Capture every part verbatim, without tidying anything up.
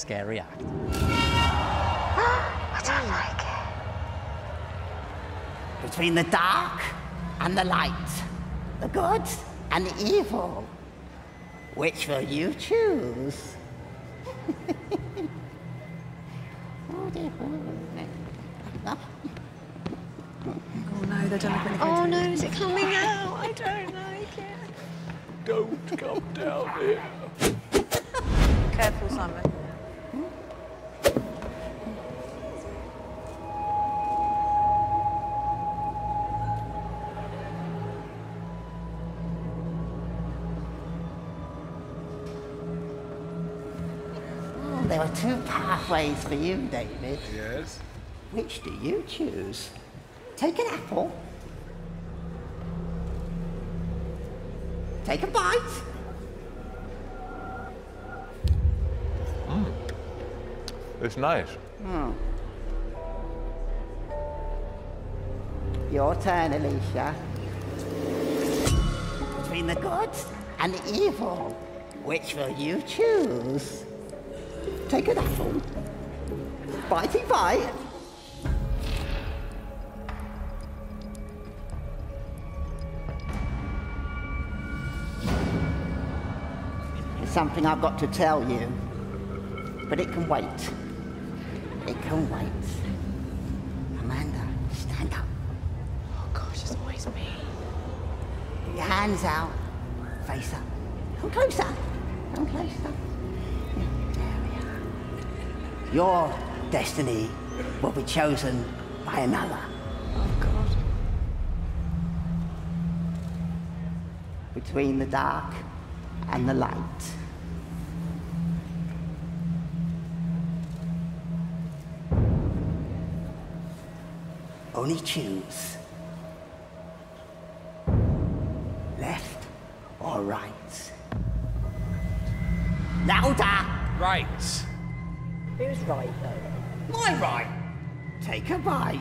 scary act. I don't like it. Between the dark and the light, the good and the evil, which will you choose? Oh no, they don't look really good. Oh no, is it coming out? I don't like it. Don't come down here. Careful, Simon. Oh, there are two pathways for you, David. Yes? Which do you choose? Take an apple. Take a bite. Mm. It's nice. Mm. Your turn, Alicia. Between the good and the evil, which will you choose? Take an apple. Bitey bite. It's something I've got to tell you, but it can wait. It can wait. Amanda, stand up. Oh gosh, it's always me. Put your hands out, face up. Come closer. Come closer. There we are. Your destiny will be chosen by another. Oh God. Between the dark and the light. Only choose. Left or right? Louder! Right. Who's right, though? My right! Take a bite.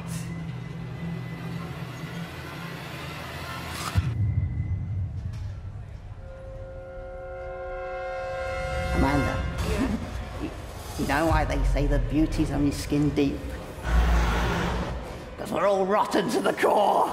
Amanda, you, you know why they say that beauty's only skin deep? Because we're all rotten to the core.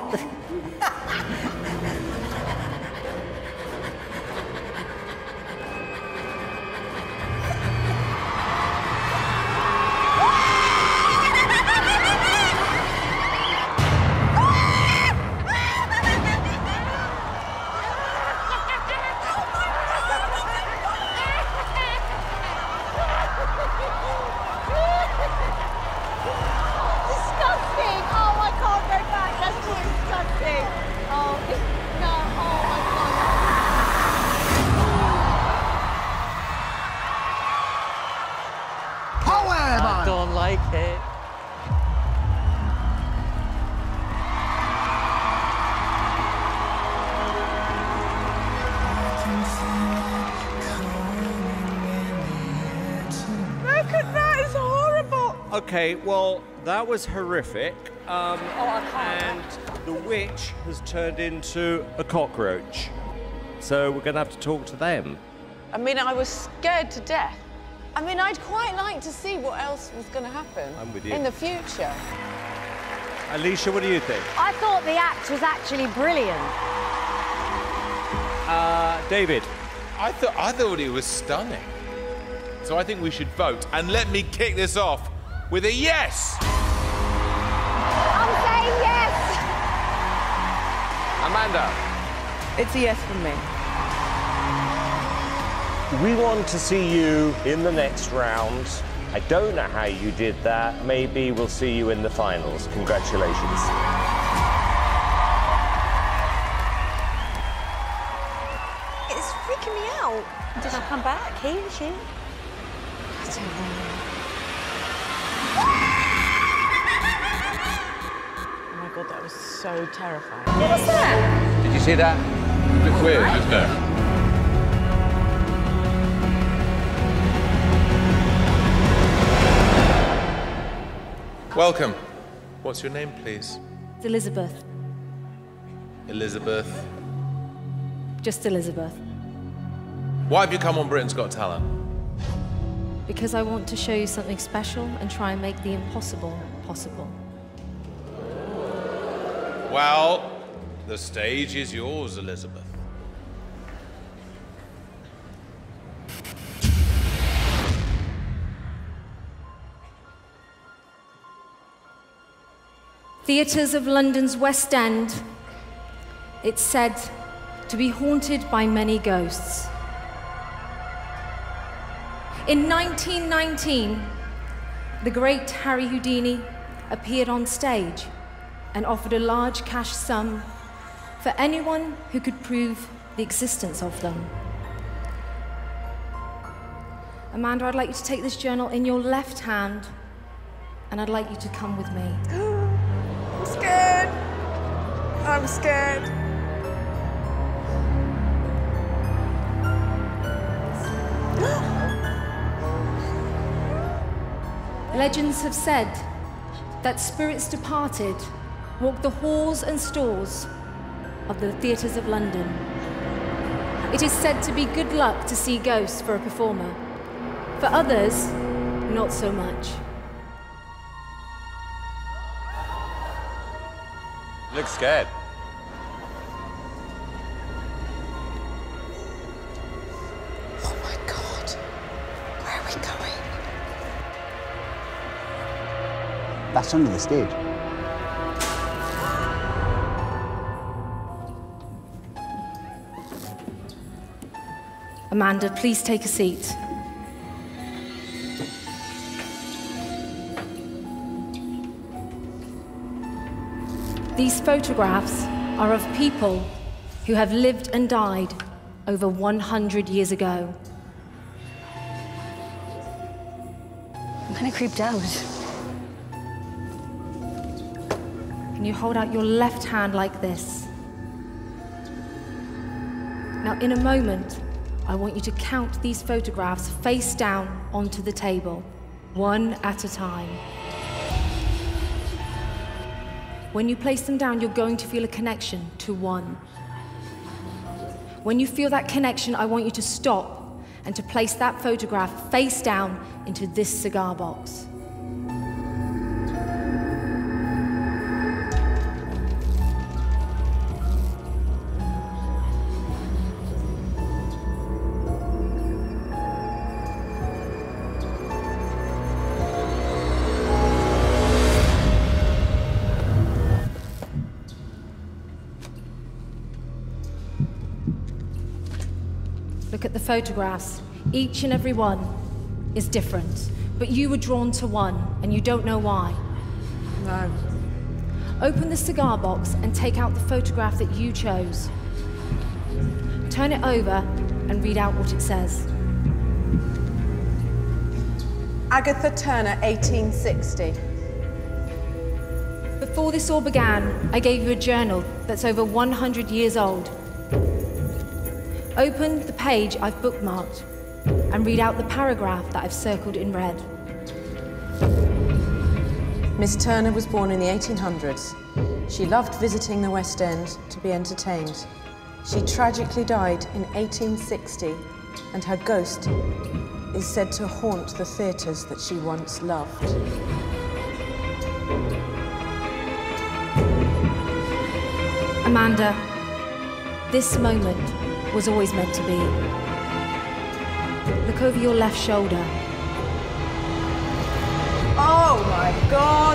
Disgusting! Oh, I can't go back. That's too disgusting. Oh, it's, no. Oh my God. Oh, well, I don't like it. Look at that, it's horrible. Okay, well, that was horrific. Um, Oh, I can't. and the witch has turned into a cockroach. So we're going to have to talk to them. I mean, I was scared to death. I mean, I'd quite like to see what else was going to happen I'm with you. in the future. Alicia, what do you think? I thought the act was actually brilliant. Uh, David? I thought I thought it was stunning. So I think we should vote. And let me kick this off with a yes! I'm saying yes! Amanda. It's a yes from me. We want to see you in the next round. I don't know how you did that. Maybe we'll see you in the finals. Congratulations. It's freaking me out. Did I come back? He or she? I don't know. Oh my God, that was so terrifying. What was that? Did you see that? A bit weird, isn't it? Welcome. What's your name, please? It's Elizabeth. Elizabeth. Just Elizabeth. Why have you come on Britain's Got Talent? because I want to show you something special and try and make the impossible possible. Well, the stage is yours, Elizabeth. Theatres of London's West End, it's said to be haunted by many ghosts. In nineteen nineteen, the great Harry Houdini appeared on stage and offered a large cash sum for anyone who could prove the existence of them. Amanda, I'd like you to take this journal in your left hand, and I'd like you to come with me. I'm scared. I'm scared. Legends have said that spirits departed walk the halls and stores of the theatres of London. It is said to be good luck to see ghosts for a performer. For others, not so much. Look scared. Oh my God. Where are we going? That's under the stage. Amanda, please take a seat. These photographs are of people who have lived and died over one hundred years ago. I'm kind of creeped out. Can you hold out your left hand like this? Now, in a moment, I want you to count these photographs face down onto the table, one at a time. When you place them down, you're going to feel a connection to one. When you feel that connection, I want you to stop and to place that photograph face down into this cigar box. Look at the photographs. Each and every one is different, but you were drawn to one, and you don't know why. No. Open the cigar box and take out the photograph that you chose. Turn it over and read out what it says. Agatha Turner, eighteen sixty. Before this all began, I gave you a journal that's over one hundred years old. Open the page I've bookmarked and read out the paragraph that I've circled in red. Miss Turner was born in the eighteen hundreds. She loved visiting the West End to be entertained. She tragically died in eighteen sixty, and her ghost is said to haunt the theatres that she once loved. Amanda, this moment was always meant to be. Look over your left shoulder. Oh my God!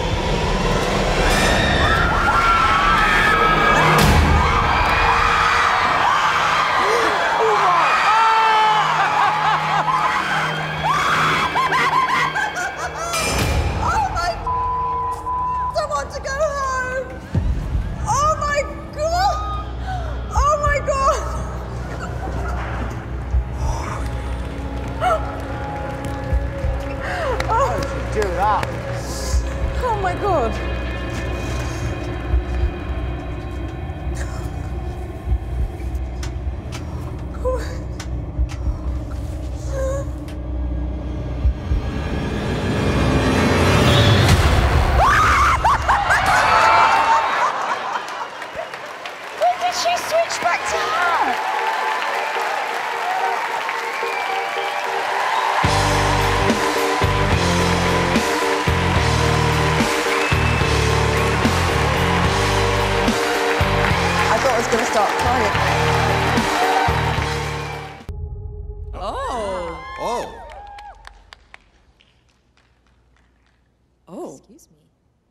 Oh my God! When did she switch back to her? gonna start crying. Oh. Oh. Oh. Excuse me.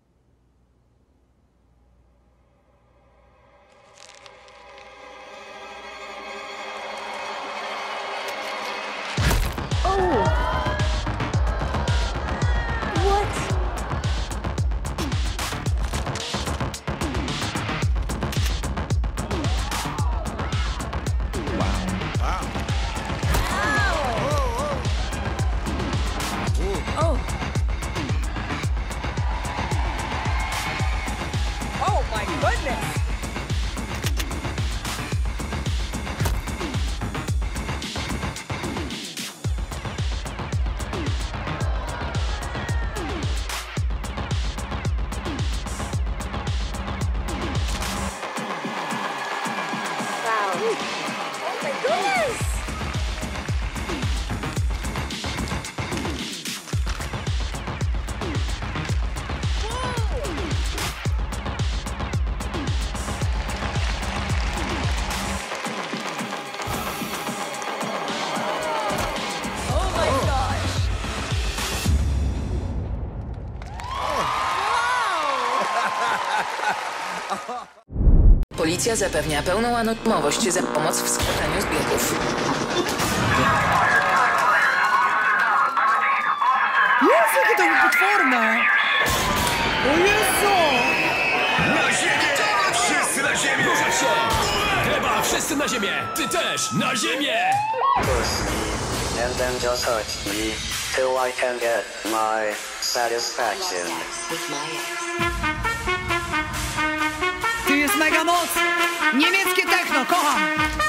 Policja zapewnia pełną anonimowość za pomoc w składaniu zbiegów. Jezu, jakie to było potworne! O Jezu! Na ziemię! Wszyscy na ziemię! Ruszać się! Gleba, wszyscy na ziemię! Ty też! Na ziemię! Push me and then just hurt me till I can get my satisfaction. Tu jest mega moc! Niemieckie techno, kocham!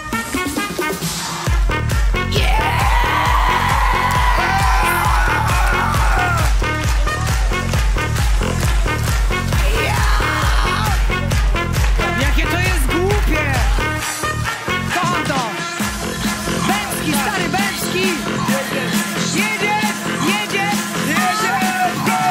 Jakie to jest głupie! Kocham to! Bęcki, stary Bęcki! Jedzie! Jedzie! Jedzie! Go!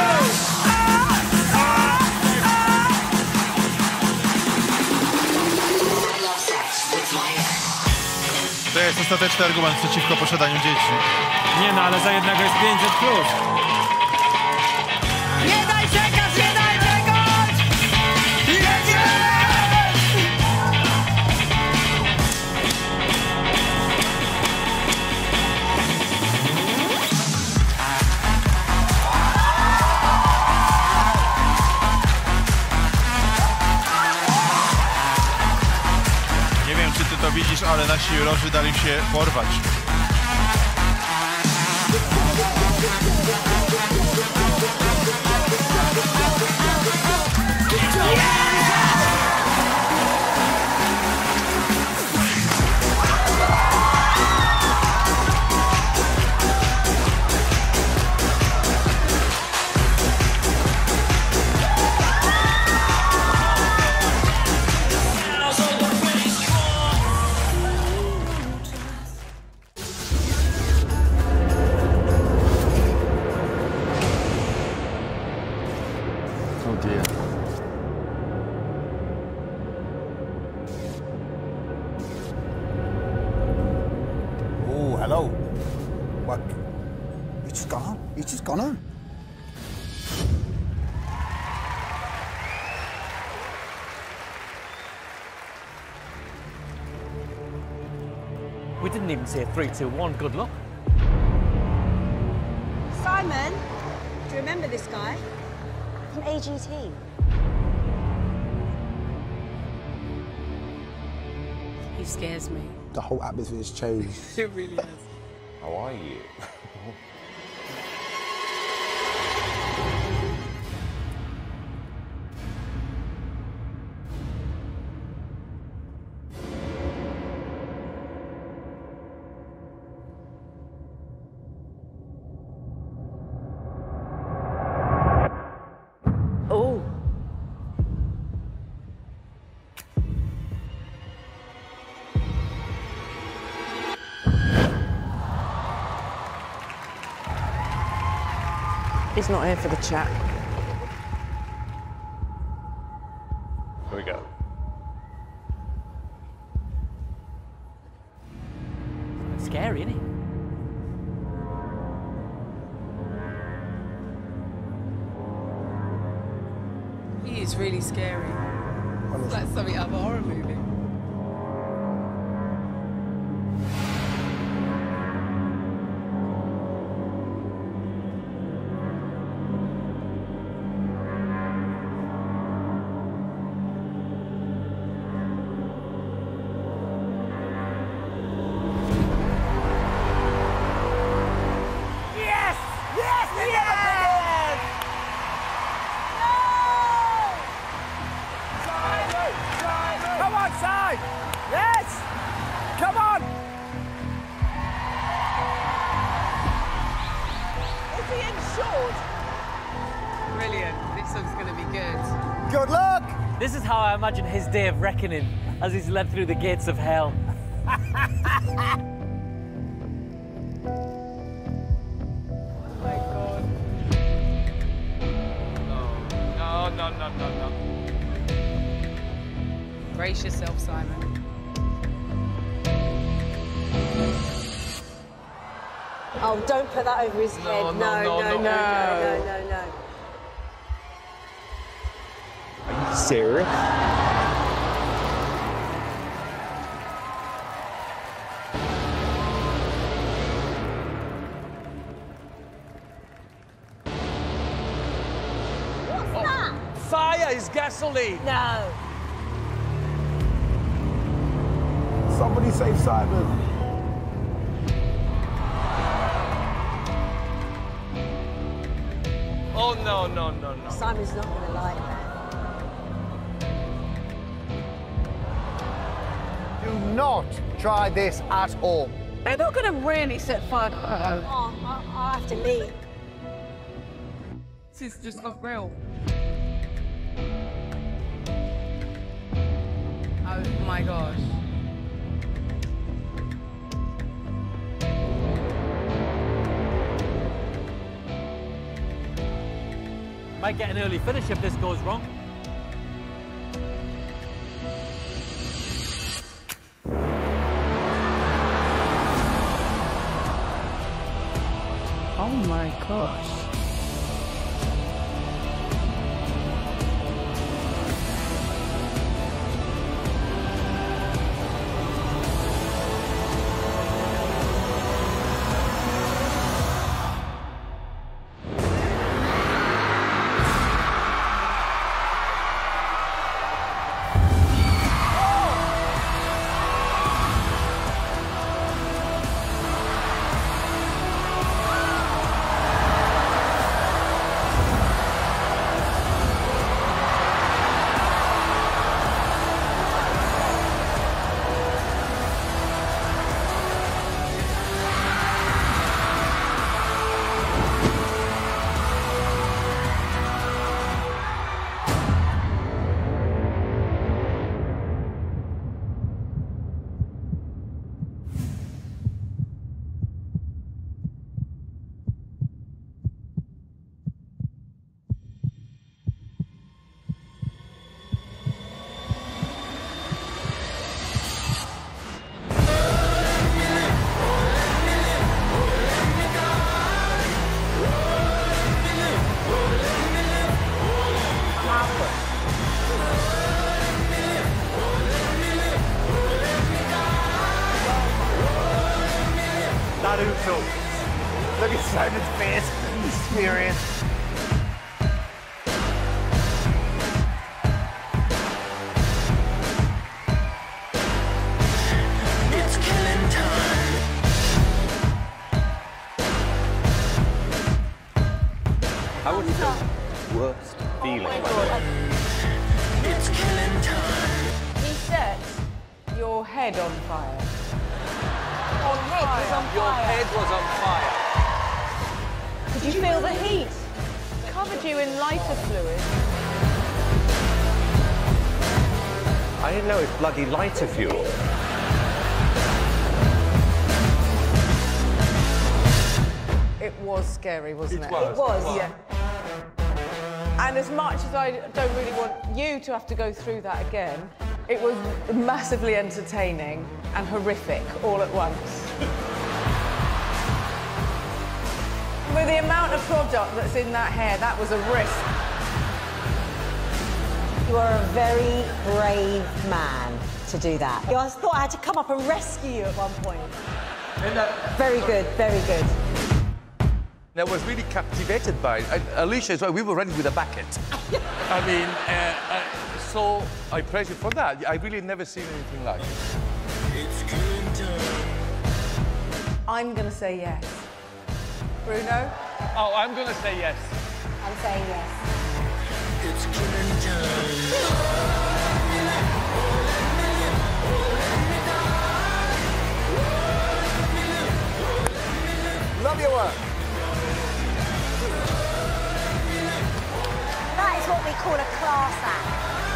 To jest ostateczny argument przeciwko posiadaniu dzieci. Nie no, ale za jednego jest pięćset plus. Nie daj czekać, nie daj czekać! Jedzie! Nie wiem, czy ty to widzisz, ale nasi jurorzy dali się porwać. Oh dear. Oh, hello. What? You just gone home? You just gone home? We didn't even see a three, two, one. Good luck. Simon, do you remember this guy? From A G T. He scares me. The whole atmosphere has changed. It really has. How are you? Oh. He's not here for the chat. Here we go. scary, isn't he? He is really scary. It's like something out of a horror movie. Good luck! This is how I imagine his day of reckoning as he's led through the gates of hell. Oh, my God. No, no, no, no, no. Brace yourself, Simon. Oh, don't put that over his No, head. no, No, no, no, no. no, no, no, no, no. Are you serious? What's that? Fire is gasoline. No. Somebody save Simon. Oh, no, no, no, no. Simon's not going to like that. Do not try this at home. They're not going to really set fire to her. Oh, I, I'll have to leave. This is just not real. Oh my gosh. Might get an early finish if this goes wrong. Oh my gosh. Look at Simon's face. He's furious. It's killing time. How would you feel? Worst feeling. It's killing time. He set your head on fire. On Your fire. head was on fire. Could you feel the heat? Covered you in lighter fluid. I didn't know it's bloody lighter fuel. It was scary, wasn't it? It was. It was. Yeah. And as much as I don't really want you to have to go through that again, it was massively entertaining and horrific all at once. With the amount of product that's in that hair, that was a risk. You are a very brave man to do that. I thought I had to come up and rescue you at one point. Very good, very good. I was really captivated by it. I, Alicia as well, we were ready with a bucket. I mean, uh, uh, so I praise you for that. I really never seen anything like it. I'm going to say yes. Bruno? Oh, I'm going to say yes. I'm saying yes. It's killing time. Love your work. That is what we call a class act.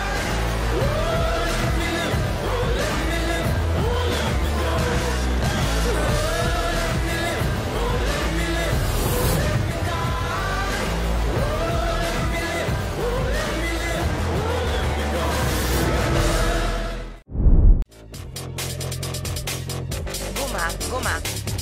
Guma, guma.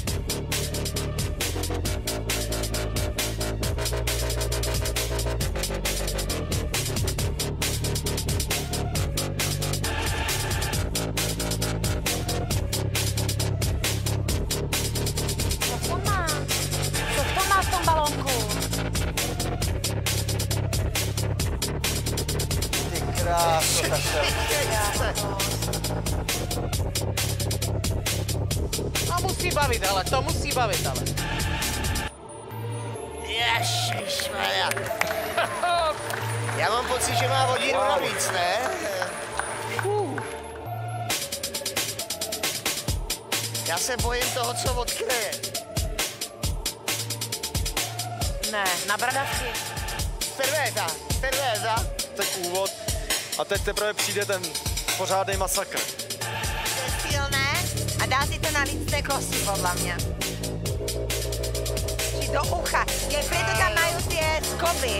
A musí bavit, ale to musí bavit, ale. Ježišmarja. Já mám pocit, že má hodinu navíc, ne? Uh. Já se bojím toho, co odkryje. Ne, na bradavky. Cervéza, cervéza. Teď úvod a teď teprve přijde ten pořádný masakr. To je silné a dá si to na lidské kosti, podľa mňa. Či do ucha. Je, preto tam majú tie skoby.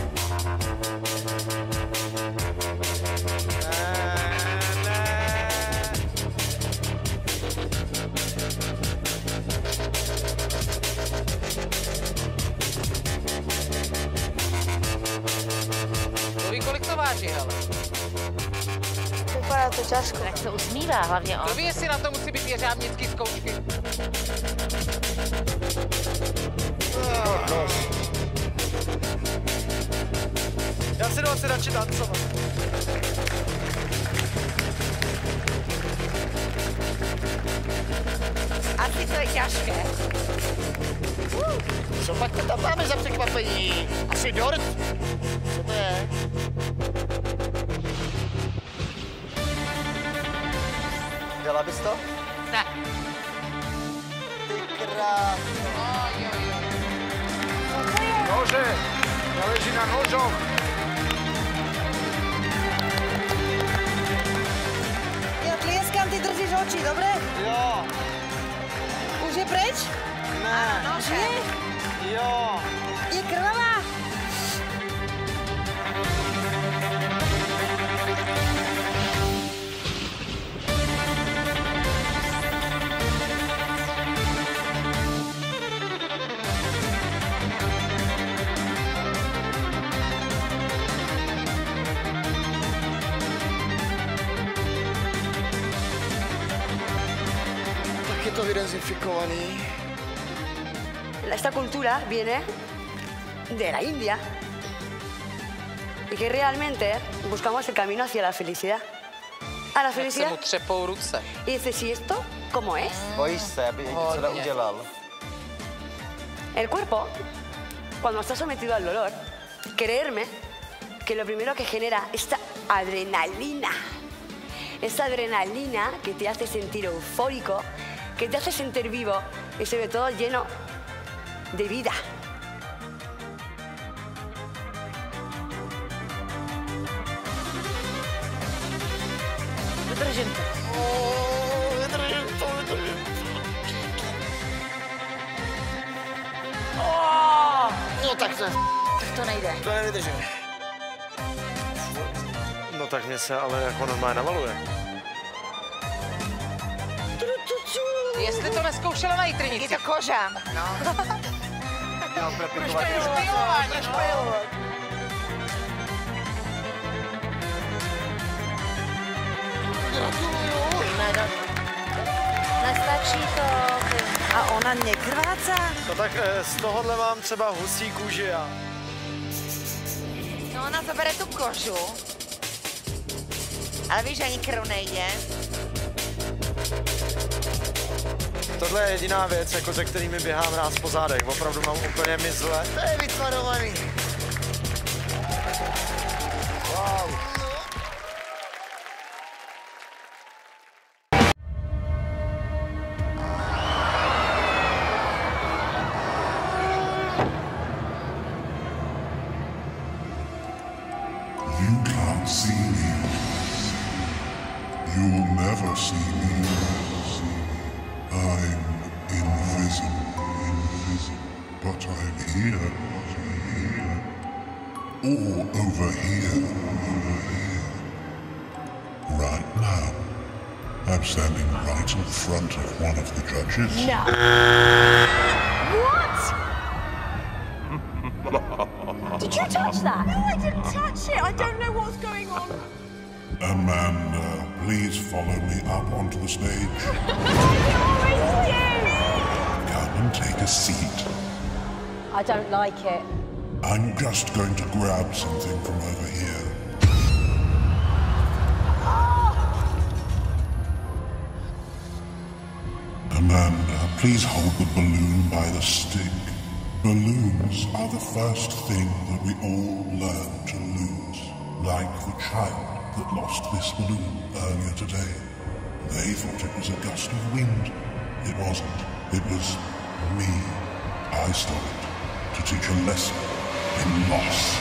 Kolik to váží, hele? Vypadá to ťažko. Tak se usmívá hlavně on. Kdo ví, jestli na to musí být jeřábnický zkoušky? Já si jdu asi radši tancovat. Asi to je ťažké. Uh, co pak to tam máme za překvapení? Asi dort? Co to je? Dělala bys to? Ne. Ty kráso. Nože, záleží na nožoch. Ja tlieskam, ty držíš oči, dobre? Jo. Už je preč? Ne. Žije? Jo. Je krvavá? Tak je to vydezinfikovaný. Esta cultura viene de la India y que realmente buscamos el camino hacia la felicidad. A la felicidad. Jak se mu třepou ruce. Y dices, ¿y esto cómo es? Bojíš se, aby něco neudělal. El cuerpo, cuando está sometido al dolor, creerme que lo primero que genera esta adrenalina, esta adrenalina que te hace sentir eufórico, que te hace sentir vivo y sobre todo lleno de vida. Vydržím to. Vydržím to, vydržím to. No tak to... Tak to nejde. To nevydržím. No tak mě se ale jako normálně navaluje. Jestli to neskoušela na jitrnici. Je to koža. No. Jo, Proč to je špionování, no? Nestačí to. A ona nekrvácá? No tak z tohohle mám třeba husí kůži a... No ona zabere tu kožu. Ale víš, ani krv nejde. Tohle je jediná věc, jako ze kterými běhám rád po zádech. Opravdu mám úplně mizle. To je vytvarovaný. Wow. You can't see me. You'll never see me. I'm invisible, invisible, but I'm here, here, or over here, over here. Right now, I'm standing right in front of one of the judges. No. What? Did you touch that? No, I didn't touch it. I don't know what's going on. Amanda, please follow me up onto the stage. Come and take a seat. I don't like it. I'm just going to grab something from over here. Amanda, please hold the balloon by the stick. Balloons are the first thing that we all learn to lose. Like the child that lost this balloon earlier today. They thought it was a gust of wind. It wasn't. It was me. I stole it to teach a lesson in loss.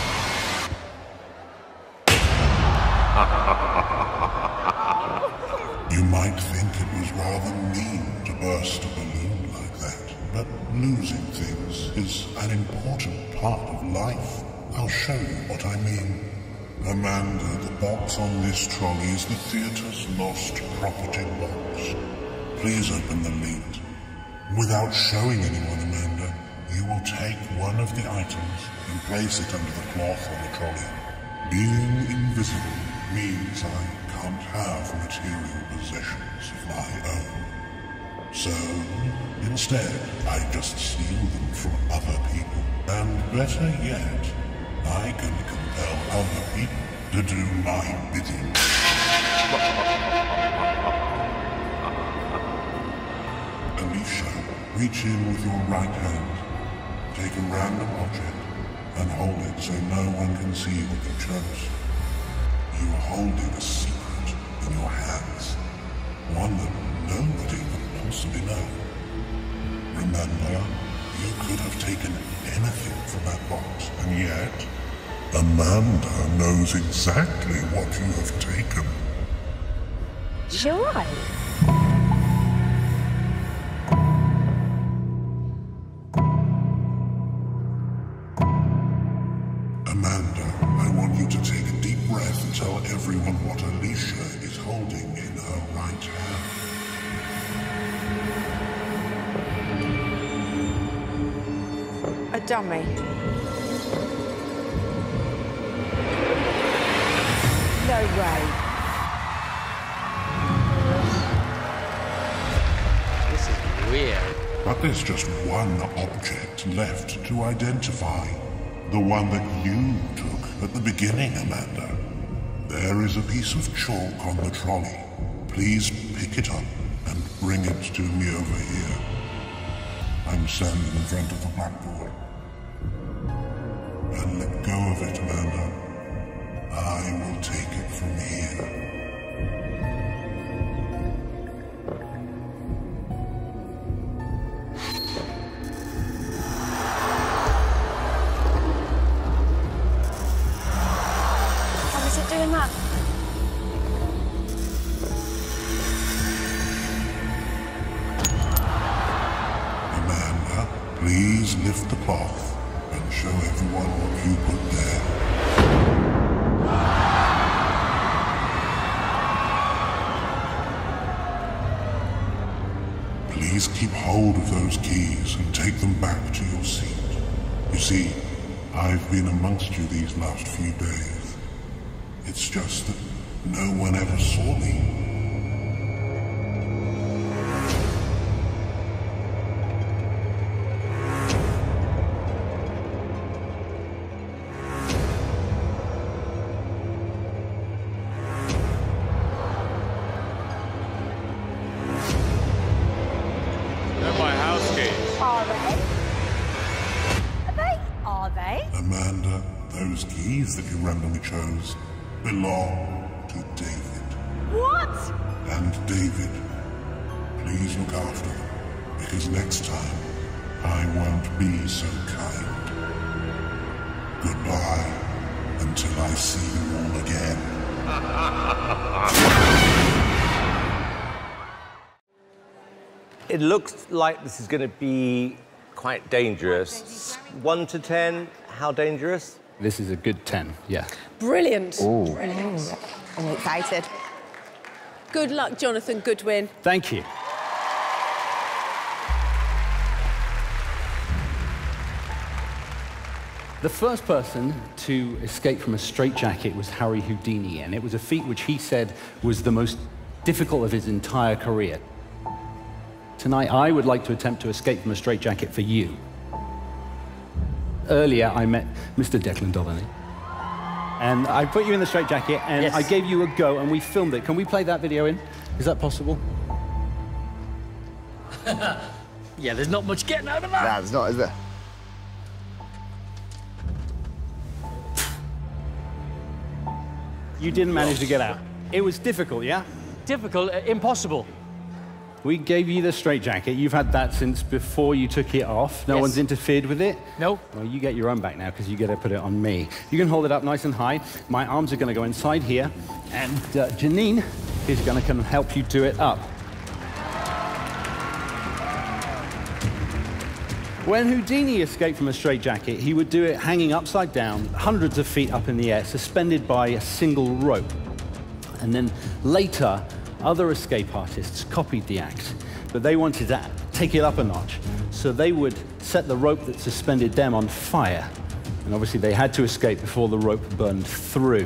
You might think it was rather mean to burst a balloon like that, but losing things is an important part of life. I'll show you what I mean. Amanda, the box on this trolley is the theatre's lost property box. Please open the lid. Without showing anyone, Amanda, you will take one of the items and place it under the cloth on the trolley. Being invisible means I can't have material possessions of my own. So, instead, I just steal them from other people. And better yet, I can compel other people to do my bidding. Alicia, reach in with your right hand, take a random object, and hold it so no one can see what you chose. You are holding a secret in your hands, one that nobody could possibly know. Remember, you could have taken anything from that box, and yet, Amanda knows exactly what you have taken. You're right. Amanda, I want you to take a deep breath and tell everyone what Alicia is holding in her right hand. A dummy. No way. This is weird. But there's just one object left to identify. The one that you took at the beginning, Amanda. There is a piece of chalk on the trolley. Please pick it up and bring it to me over here. I'm standing in front of the blackboard. And let go of it, Amanda. I will take it from here. How is it doing that? Amanda, please lift the cloth and show everyone what you put there. Please keep hold of those keys and take them back to your seat. You see, I've been amongst you these last few days. It's just that no one ever saw me. They're my house keys. Are they? Are they? Are they? Amanda, those keys that you randomly chose belong to David. What? And David, please look after them, because next time I won't be so kind. Goodbye, until I see you all again. It looks like this is going to be quite dangerous. One to ten, how dangerous? This is a good ten, yeah. Brilliant. Ooh. Brilliant. I'm excited. Good luck, Jonathan Goodwin. Thank you. The first person to escape from a straitjacket was Harry Houdini, and it was a feat which he said was the most difficult of his entire career. Tonight, I would like to attempt to escape from a straitjacket for you. Earlier, I met Mister Declan Donnelly, and I put you in the straitjacket, and Yes. I gave you a go, and we filmed it. Can we play that video in? Is that possible? Yeah, there's not much getting out of that. Nah, there's not, is there? You didn't manage to get out. It was difficult, yeah? Difficult, uh, impossible. We gave you the straitjacket. You've had that since before you took it off. No Yes. one's interfered with it? No. Well, you get your own back now because you get to put it on me. You can hold it up nice and high. My arms are going to go inside here, and uh, Janine is going to come and help you do it up. When Houdini escaped from a straitjacket, he would do it hanging upside down, hundreds of feet up in the air, suspended by a single rope. And then later, other escape artists copied the act, but they wanted to take it up a notch. So they would set the rope that suspended them on fire. And obviously they had to escape before the rope burned through.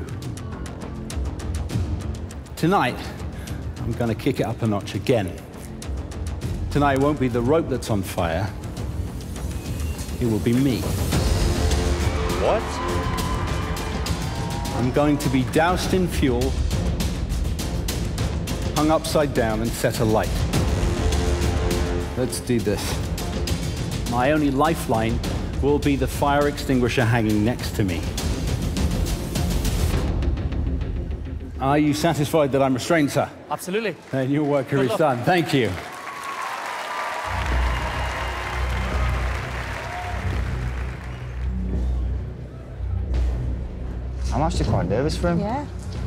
Tonight, I'm going to kick it up a notch again. Tonight won't be the rope that's on fire. It will be me. What? I'm going to be doused in fuel, hung upside down and set alight. Let's do this. My only lifeline will be the fire extinguisher hanging next to me. Are you satisfied that I'm restrained, sir? Absolutely. Then your work here Good is luck. done. Thank you. I'm actually quite nervous for him. Yeah.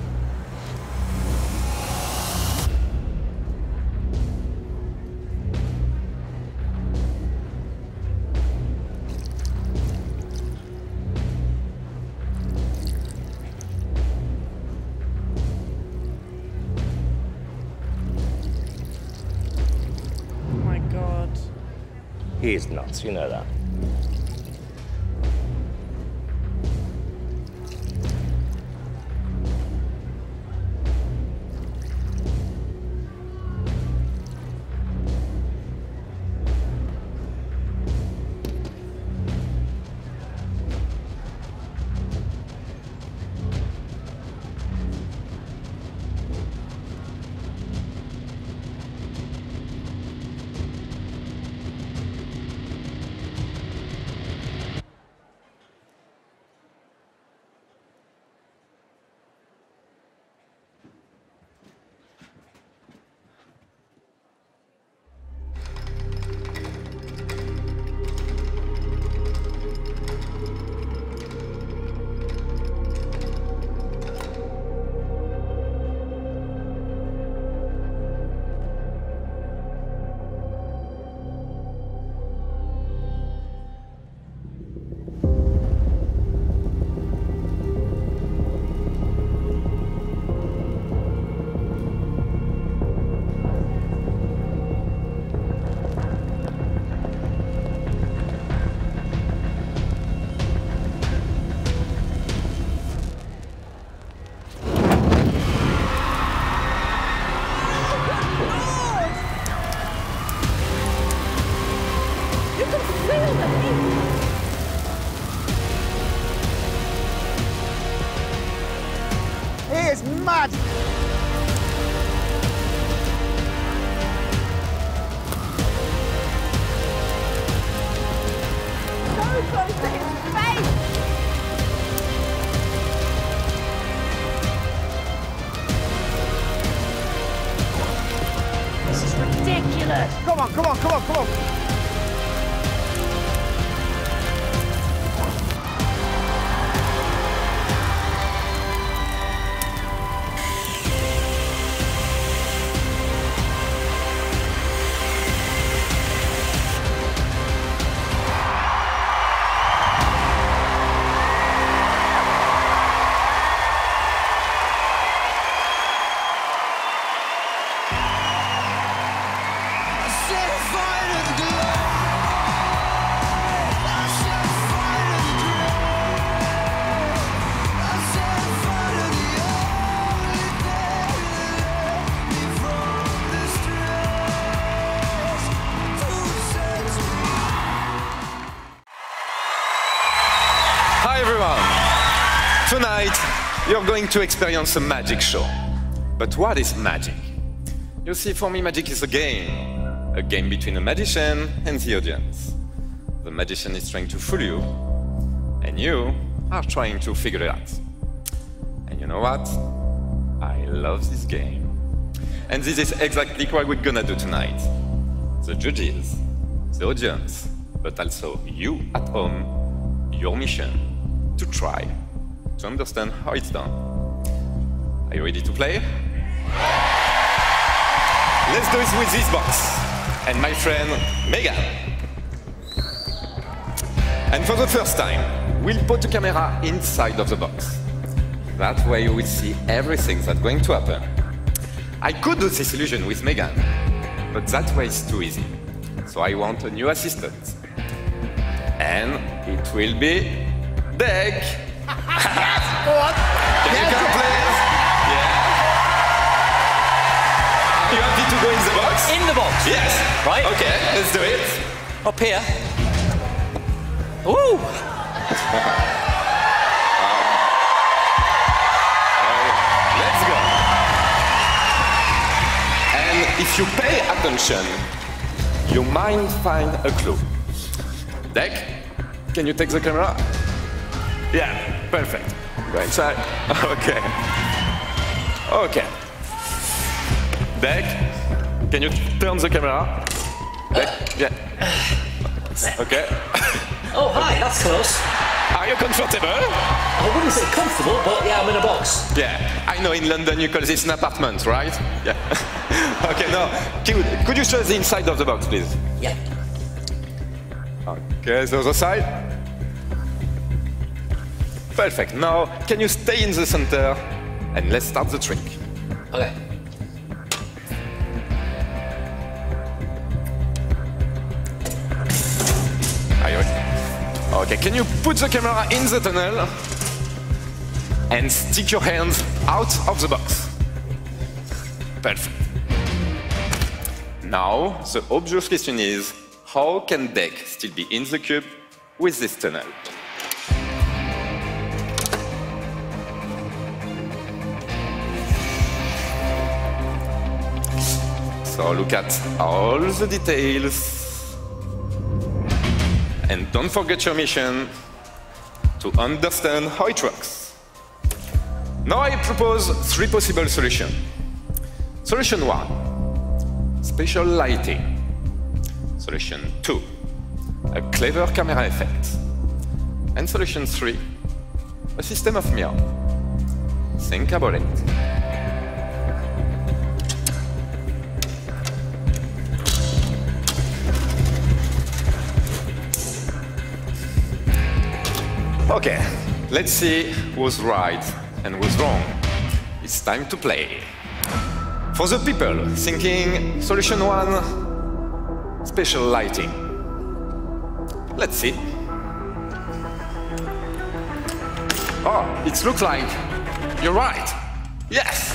Oh my God. He's nuts, you know that. This is ridiculous. Come on, come on, come on, come on. Tonight, you're going to experience a magic show. But what is magic? You see, for me, magic is a game. A game between a magician and the audience. The magician is trying to fool you, and you are trying to figure it out. And you know what? I love this game. And this is exactly what we're gonna do tonight. The judges, the audience, but also you at home, your mission to try to understand how it's done. Are you ready to play? Let's do it with this box and my friend Megan. And for the first time, we'll put the camera inside of the box. That way you will see everything that's going to happen. I could do this illusion with Megan, but that way is too easy. So I want a new assistant. And it will be Dec. Yes, go on. Can yes, you come, please? Yeah. You happy to go in the box? In the box? Yes. Right. Okay, let's do it. Up here. Ooh. Let's go. And if you pay attention, you might find a clue. Dec, can you take the camera? Yeah, perfect. Go inside. Okay. Okay. Dec, can you turn the camera? Dec, yeah. Okay. Oh, hi, that's close. Are you comfortable? I wouldn't say comfortable, but yeah, I'm in a box. Yeah, I know in London you call this an apartment, right? Yeah. Okay, now, could, could you show the inside of the box, please? Yeah. Okay, the other side. Perfect. Now, can you stay in the center and let's start the trick. Okay. Are you ready? Okay, can you put the camera in the tunnel and stick your hands out of the box? Perfect. Now, the obvious question is, how can Dec still be in the cube with this tunnel? So look at all the details. And don't forget your mission to understand how it works. Now I propose three possible solutions. Solution one, special lighting. Solution two, a clever camera effect. And solution three, a system of mirror. Think about it. Okay, let's see who's right and who's wrong. It's time to play. For the people thinking solution one, special lighting. Let's see. Oh, it looks like you're right. Yes!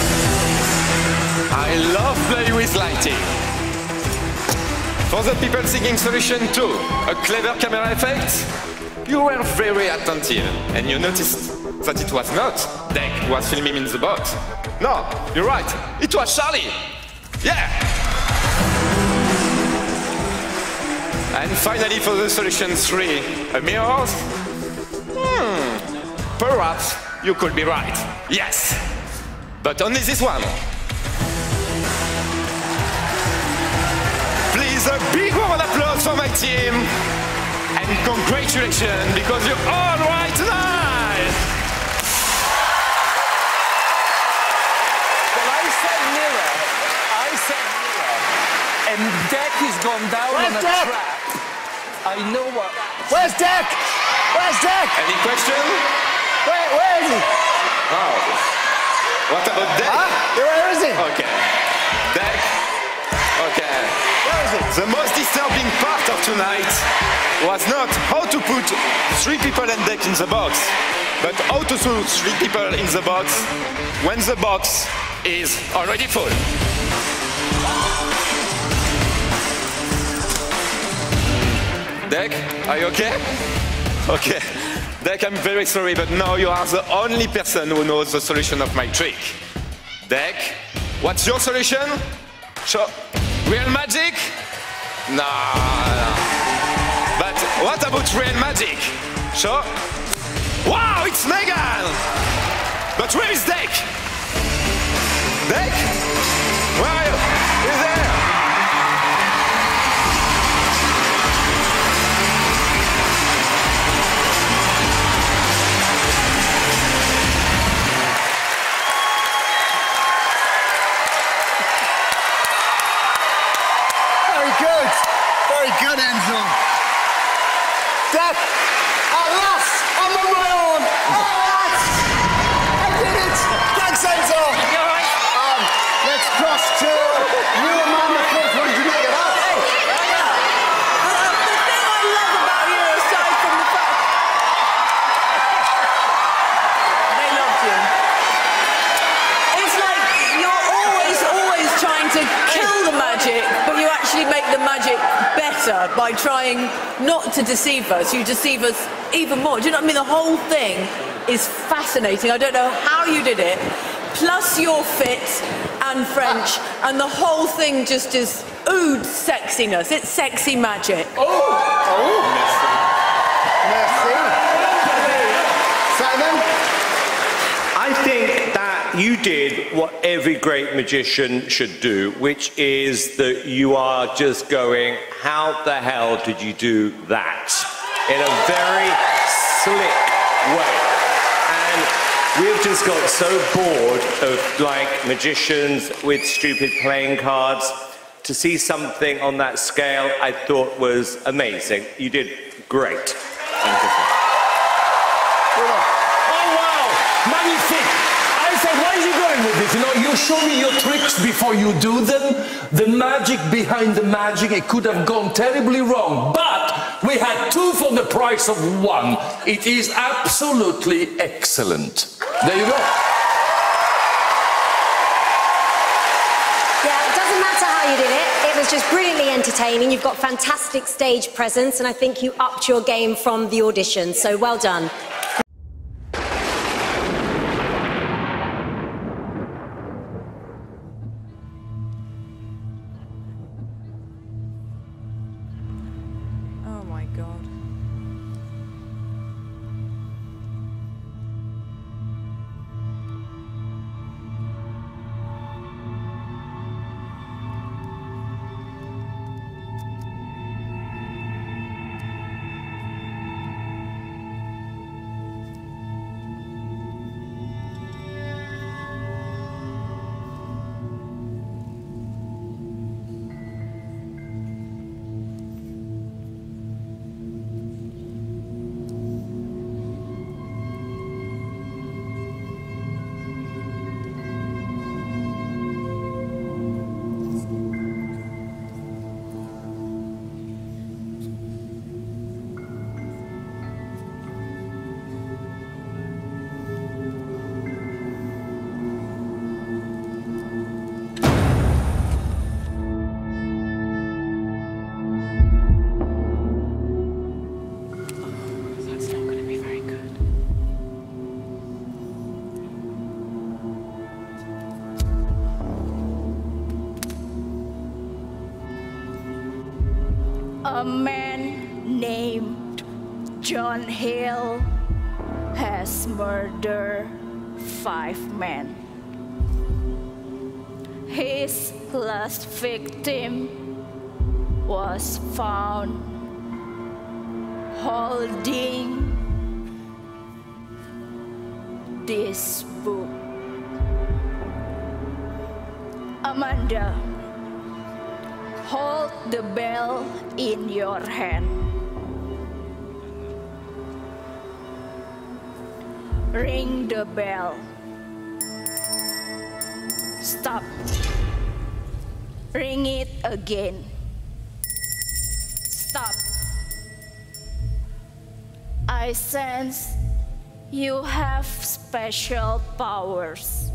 I love playing with lighting. For the people thinking solution two, a clever camera effect, you were very attentive and you noticed that it was not Dec who was filming in the box. No, you're right, it was Charlie. Yeah! And finally for the solution three, a mirror. Hmm, perhaps you could be right. Yes! But only this one. team. And congratulations, because you're all right tonight. Well, I said mirror. I said mirror. And Deck has gone down Where's on a Deck? trap. I know what. Where's Deck? Where's Deck? Any question? Where, where is he? Oh. What about Deck? Huh? Where is he? Okay. Deck. Okay. Where is he? The most disturbing part of tonight was not how to put three people and Deck in the box, but how to put three people in the box when the box is already full. Deck, are you okay? Okay. Deck, I'm very sorry, but now you are the only person who knows the solution of my trick. Deck, what's your solution? Show. Real magic? No, no. But what about real magic? Show. Wow, it's Megan! But where is Deck? Deck? Where are you? He's there! Very good, Enzo. Deck, at last, I'm on my own. At last, I did it. Thanks, Enzo. Um, let's cross to you and Mama first. What did you make of that? Hey, uh, the thing I love about you, aside from the fact they loved you, it's like you're always, always trying to kill the magic, but you actually make the magic better by trying not to deceive us. You deceive us even more. Do you know what I mean? The whole thing is fascinating. I don't know how you did it. Plus you're fit and French, and the whole thing just is oozed sexiness. It's sexy magic. Oh! Oh! Merci. Merci. Simon? I think that you did what every great magician should do, which is that you are just going, how the hell did you do that? In a very slick way. And we've just got so bored of like magicians with stupid playing cards. To see something on that scale, I thought was amazing. You did great. Thank you. Magnifique! I said, why are you going with this? You know, you show me your tricks before you do them. The magic behind the magic, it could have gone terribly wrong. But we had two for the price of one. It is absolutely excellent. There you go. Yeah, it doesn't matter how you did it. It was just brilliantly entertaining. You've got fantastic stage presence, and I think you upped your game from the audition. So well done. Oh my God. A man named John Hill has murdered five men. His last victim was found holding this book. Amanda, hold the bell in your hand. Ring the bell. Stop. Ring it again. Stop. I sense you have special powers.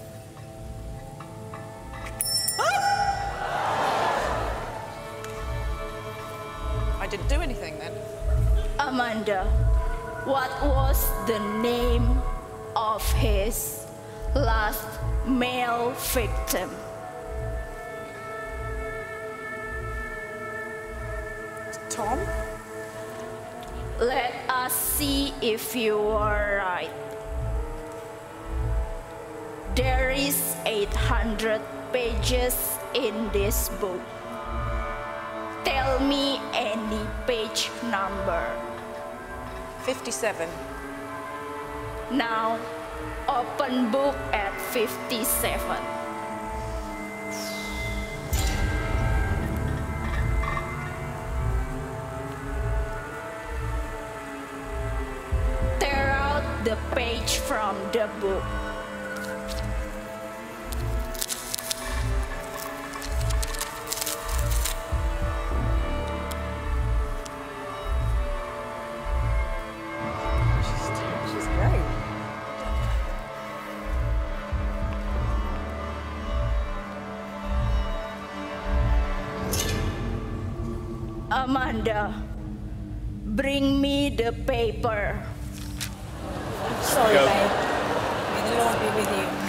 I didn't do anything then. Amanda, what was the name of his last male victim? Tom? Let us see if you are right. There is eight hundred pages in this book. Tell me any page number. fifty-seven. Now, open book at fifty-seven. Tear out the page from the book. She's great. Amanda, bring me the paper. I'm sorry, Go. babe. May the Lord be with you.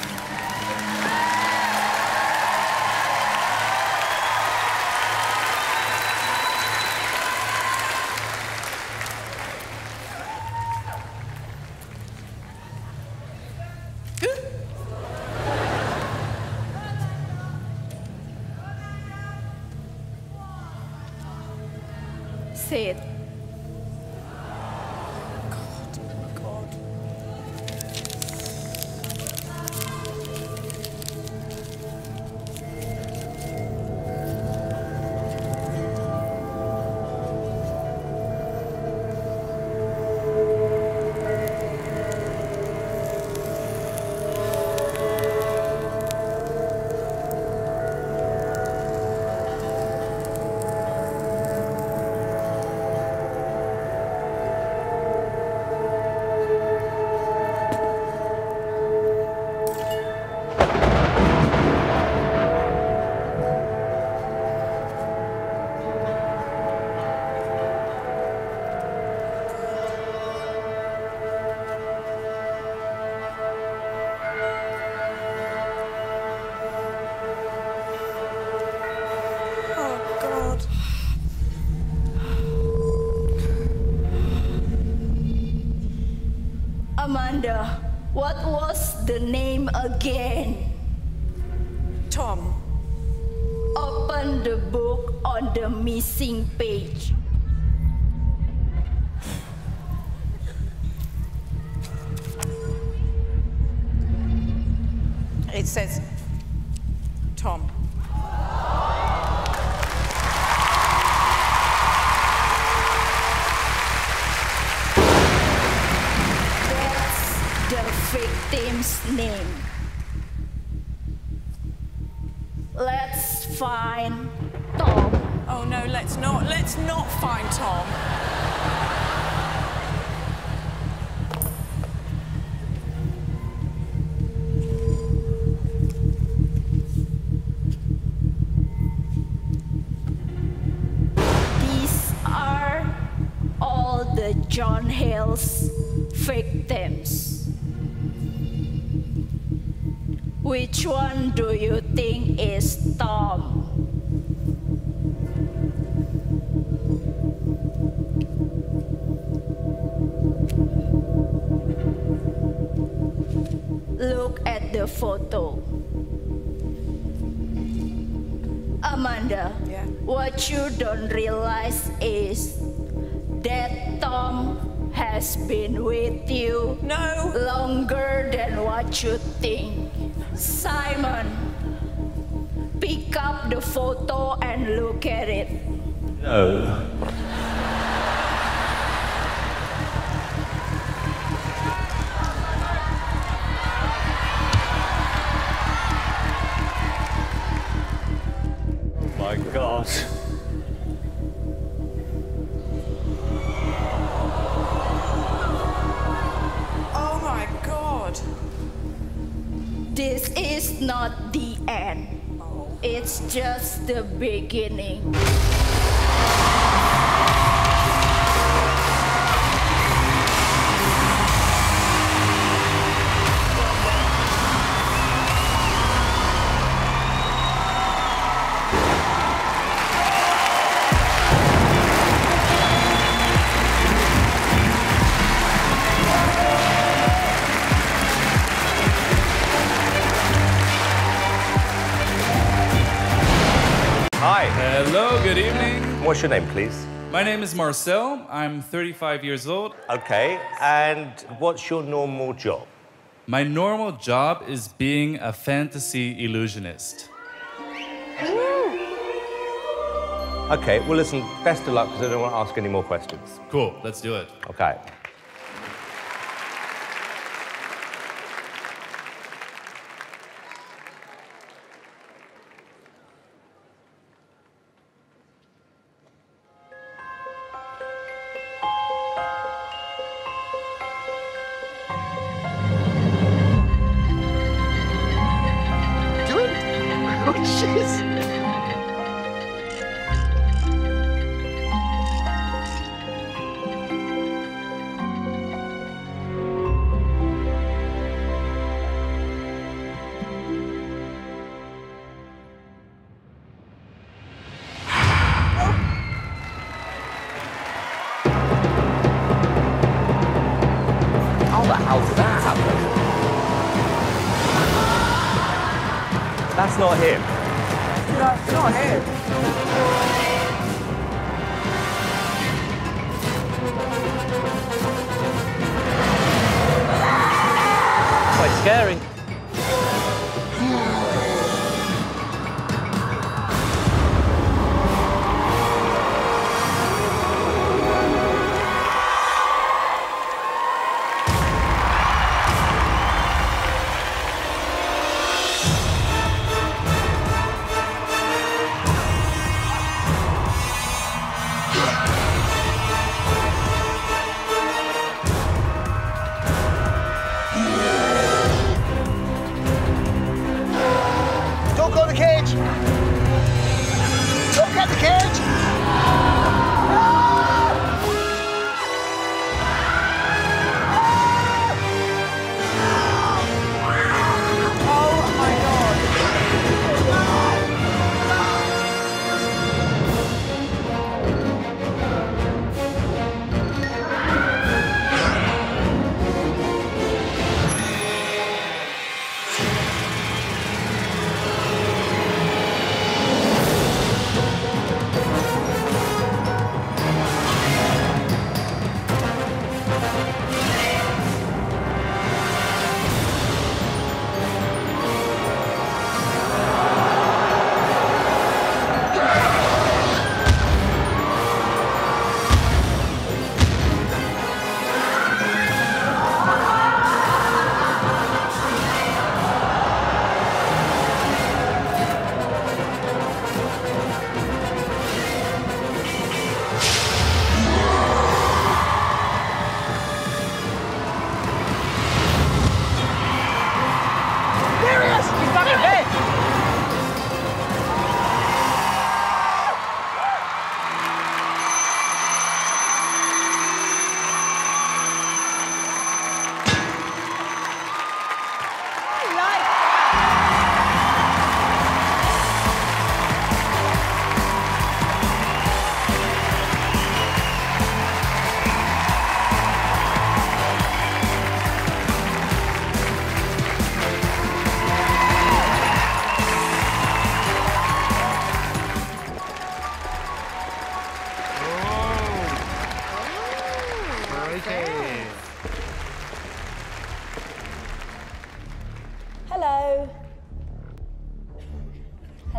Sit. Amanda, what was the name again? Tom. Open the book on the missing page. It says Tom. The victim's name. Let's find Tom. Oh no, let's not. Let's not find Tom. These are all the John Hill's victims. Which one do you think is Tom? Look at the photo. Amanda, yeah. What you don't realize is that Tom has been with you no longer than what you think. Simon, pick up the photo and look at it. No. Oh my God. Oh my God. This is not the end. It's just the beginning. Hi. Hello, good evening. What's your name, please? My name is Marcel. I'm thirty-five years old. Okay, and what's your normal job? My normal job is being a fantasy illusionist. Okay, well, listen, best of luck, because I don't want to ask any more questions. Cool, let's do it. Okay. Oh, jeez. How the hell did that happen? That's not him. That's not him. Quite scary. Don't go in the cage! Don't get in the cage! Oh my God.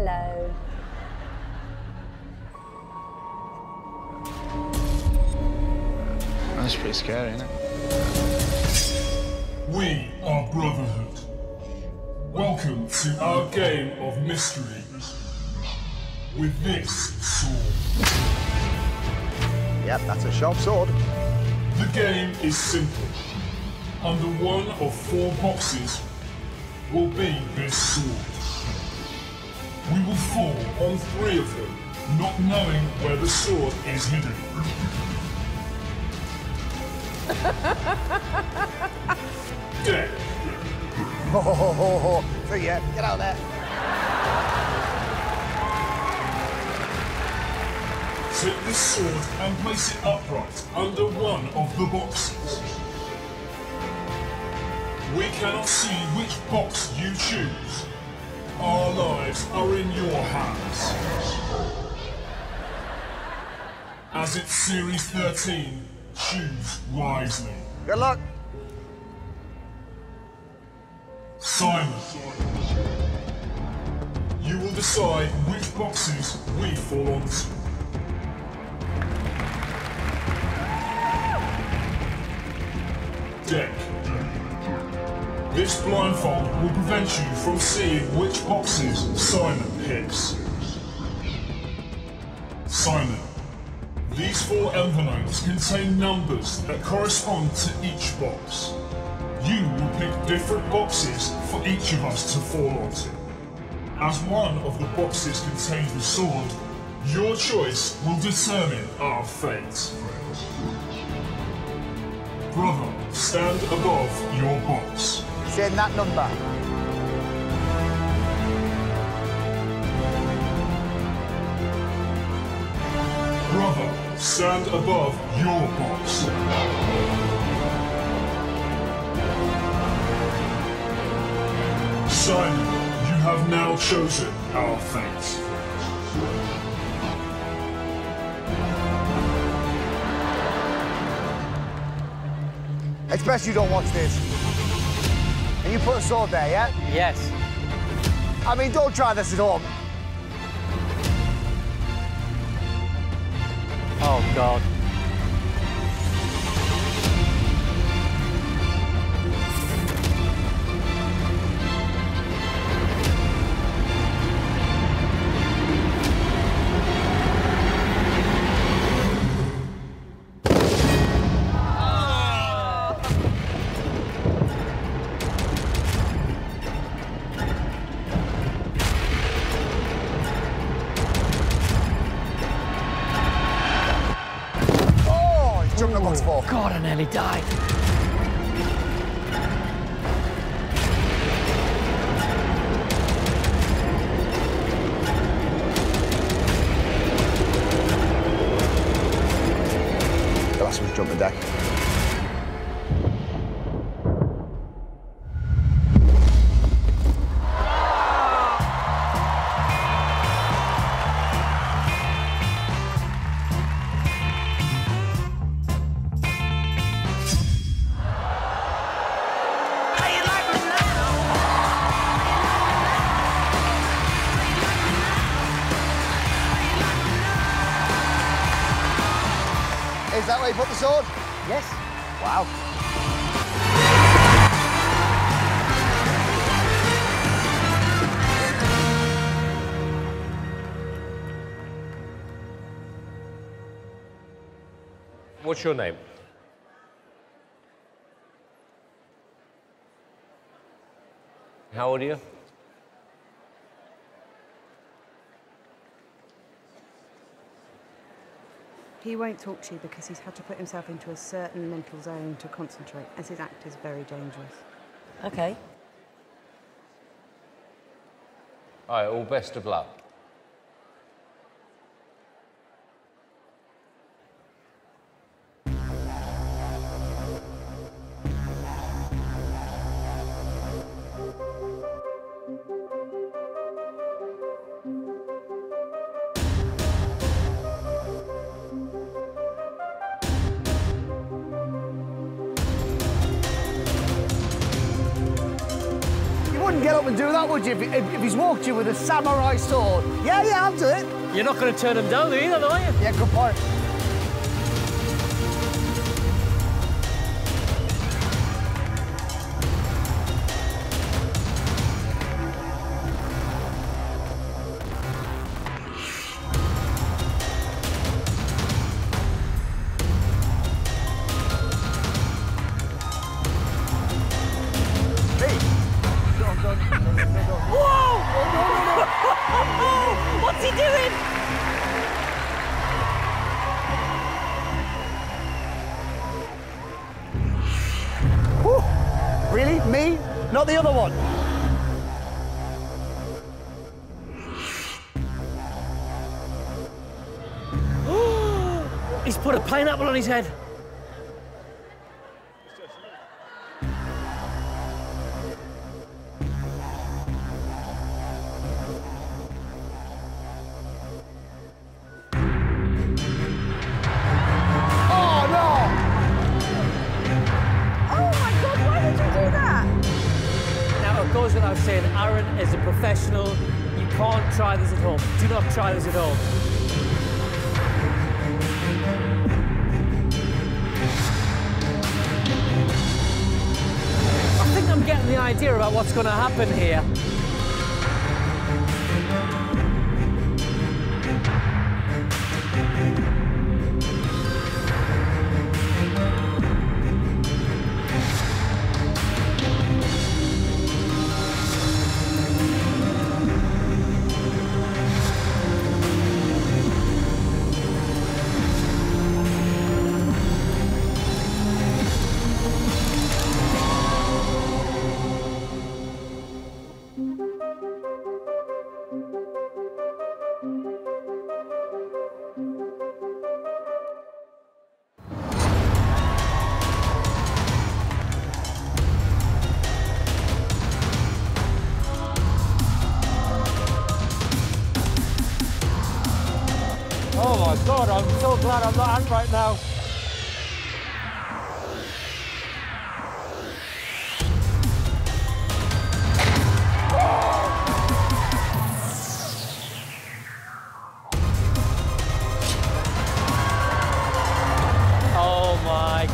Hello. That's pretty scary, isn't it? We are Brotherhood. Welcome to our game of mystery. With this sword. Yep, that's a sharp sword. The game is simple. Under one of four boxes will be this sword. We will fall on three of them, not knowing where the sword is hidden. Dead. Ho ho ho ho ho. See ya. Get out there. Take this sword and place it upright under one of the boxes. We cannot see which box you choose. Our lives are in your hands. As it's Series thirteen, choose wisely. Good luck. Simon, you will decide which boxes we fall onto. Deck. This blindfold will prevent you from seeing which boxes Simon picks. Simon, these four envelopes contain numbers that correspond to each box. You will pick different boxes for each of us to fall onto. As one of the boxes contains the sword, your choice will determine our fate. Brother, stand above your box. Saying that number. Brother, stand above your box. Simon, you have now chosen our fate. It's best you don't watch this. And you put a sword there, yeah? Yes. I mean, don't try this at home. Oh, God. God, I nearly died. The last one's jumping deck. Is that where you put the sword? Yes. Wow. What's your name? How old are you? He won't talk to you because he's had to put himself into a certain mental zone to concentrate, as his act is very dangerous. Okay. All right, all best of luck. You wouldn't get up and do that, would you? If, if, if he's walked you with a samurai sword. Yeah, yeah, I'll do it. You're not going to turn him down either, though, are you? Yeah, good point. What's he doing? Whew. Really? Me? Not the other one? He's put a pineapple on his head. Goes without saying, Aaron is a professional. You can't try this at home. Do not try this at home. I think I'm getting the idea about what's going to happen here. Oh my God, I'm so glad I'm not Ant right now. Oh my.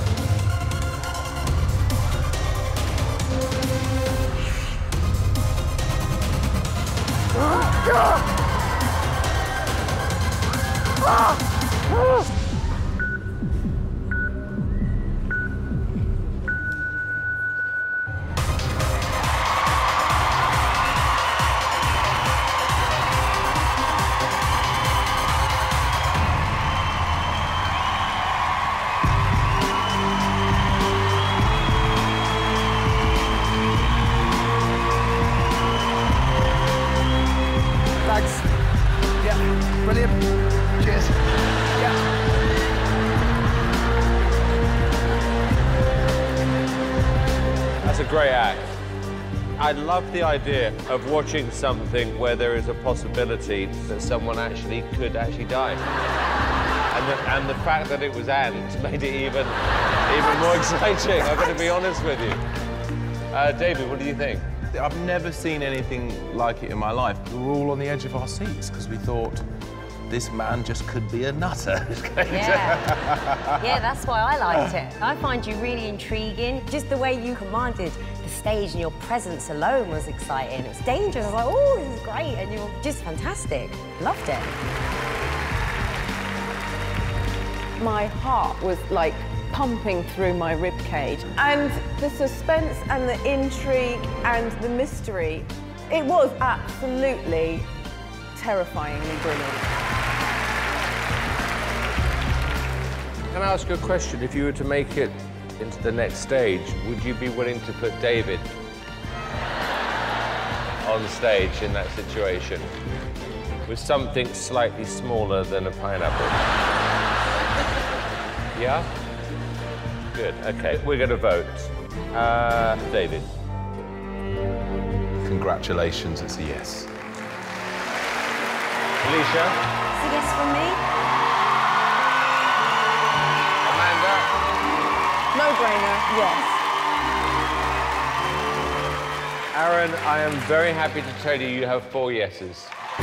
Thanks. Yeah, brilliant. Cheers. Yeah. That's a great act. I love the idea of watching something where there is a possibility that someone actually could actually die. And the, and the fact that it was Ant made it even, even more exciting, I'm going to be honest with you. Uh, David, what do you think? I've never seen anything like it in my life. We were all on the edge of our seats because we thought this man just could be a nutter. Yeah. Yeah, that's why I liked it. I find you really intriguing. Just the way you commanded the stage and your presence alone was exciting. It was dangerous. I was like, oh, this is great. And you're just fantastic. Loved it. My heart was like pumping through my ribcage. And the suspense and the intrigue and the mystery, it was absolutely terrifyingly brilliant. Can I ask you a question? If you were to make it into the next stage, would you be willing to put David on stage in that situation with something slightly smaller than a pineapple? Yeah? Good, okay, we're going to vote. Uh, David. Congratulations, it's a yes. Alicia? It's a yes from me. Amanda? No-brainer, yes. Aaron, I am very happy to tell you you have four yeses.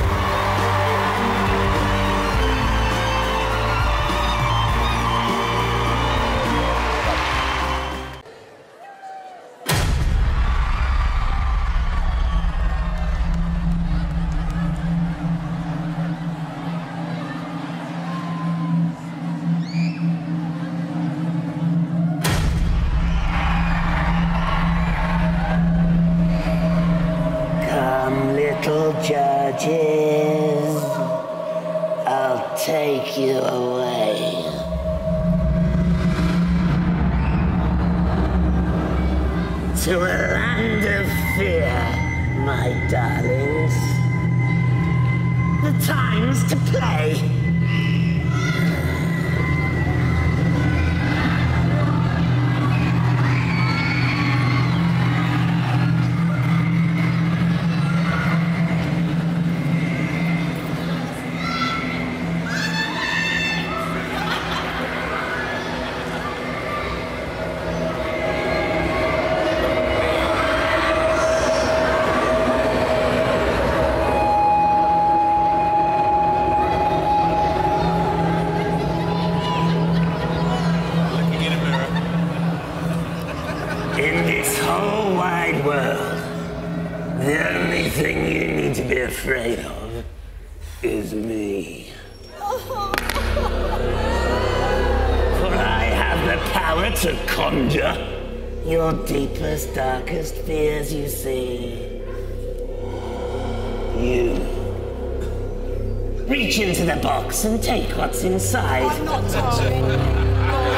Judges, I'll take you away. To a land of fear, my darlings. The time's to play. Afraid of is me. For I have the power to conjure your deepest, darkest fears, you see. You. Reach into the box and take what's inside. I'm not talking.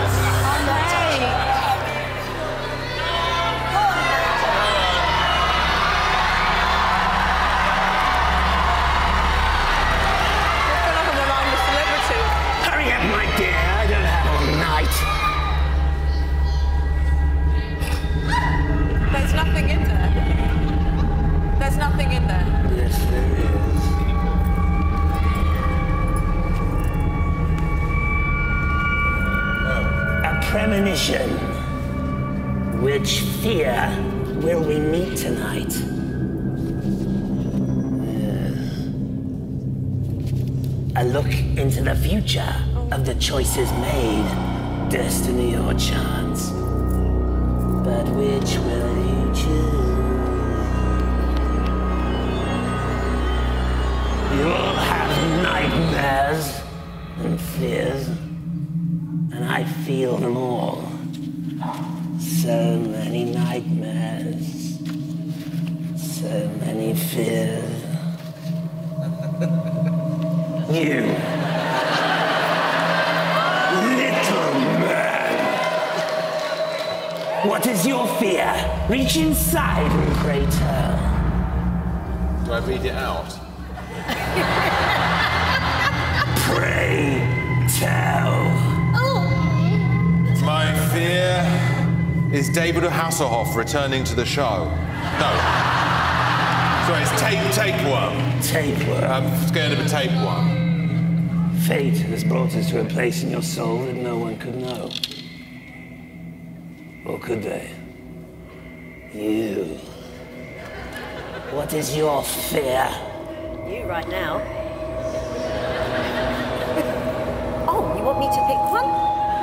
Premonition. Which fear will we meet tonight? Uh, a look into the future of the choices made, destiny or chance. But which will you choose? You'll have nightmares and fears. And I feel them all. So many nightmares. So many fears. You. Little man. What is your fear? Reach inside and pray tell. Do I read it out? Pray tell. My fear is David Hasselhoff returning to the show. No. Sorry, it's tape, tapeworm. Tapeworm. I'm scared of a tapeworm. Fate has brought us to a place in your soul that no one could know. Or could they? You. What is your fear? You right now. Oh, you want me to pick one?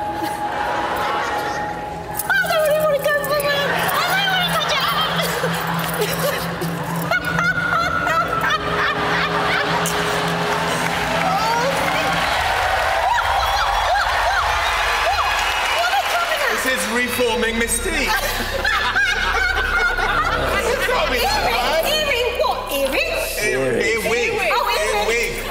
This is reforming Mystique. Earring, earring, what? Earring? Earwig. Oh,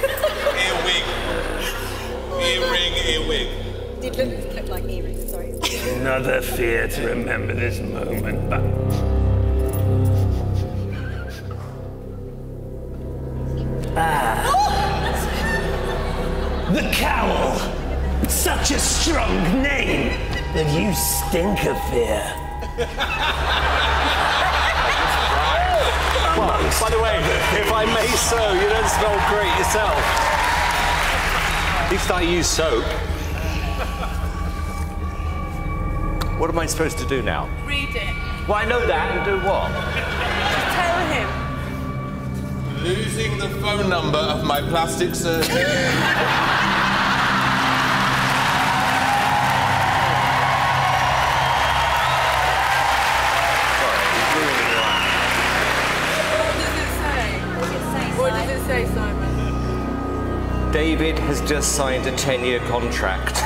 earwig. Earwig. Earring, earwig. Did look, look like earrings, sorry. Another fear to remember this moment, but... Ah. The Cowl! Such a strong name! That you stink of fear. Well, by the way, if I may so, you don't smell great yourself. At least I use soap. What am I supposed to do now? Read it. Well, I know that, and do what? Just him? Losing the phone number of my plastic surgeon. What does it say, Simon? David has just signed a ten-year contract.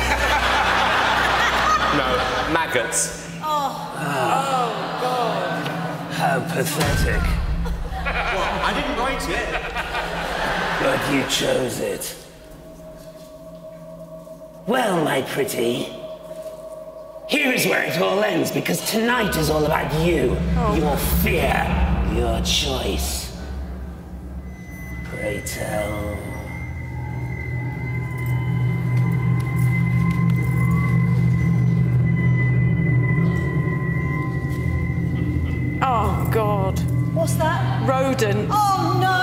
No, maggots. Oh. Oh, God. How pathetic. Well, I didn't write it. But you chose it. Well, my pretty, here is where it all ends, because tonight is all about you, oh. your fear, your choice. Pray tell. Oh, God. What's that? Rodents. Oh, no!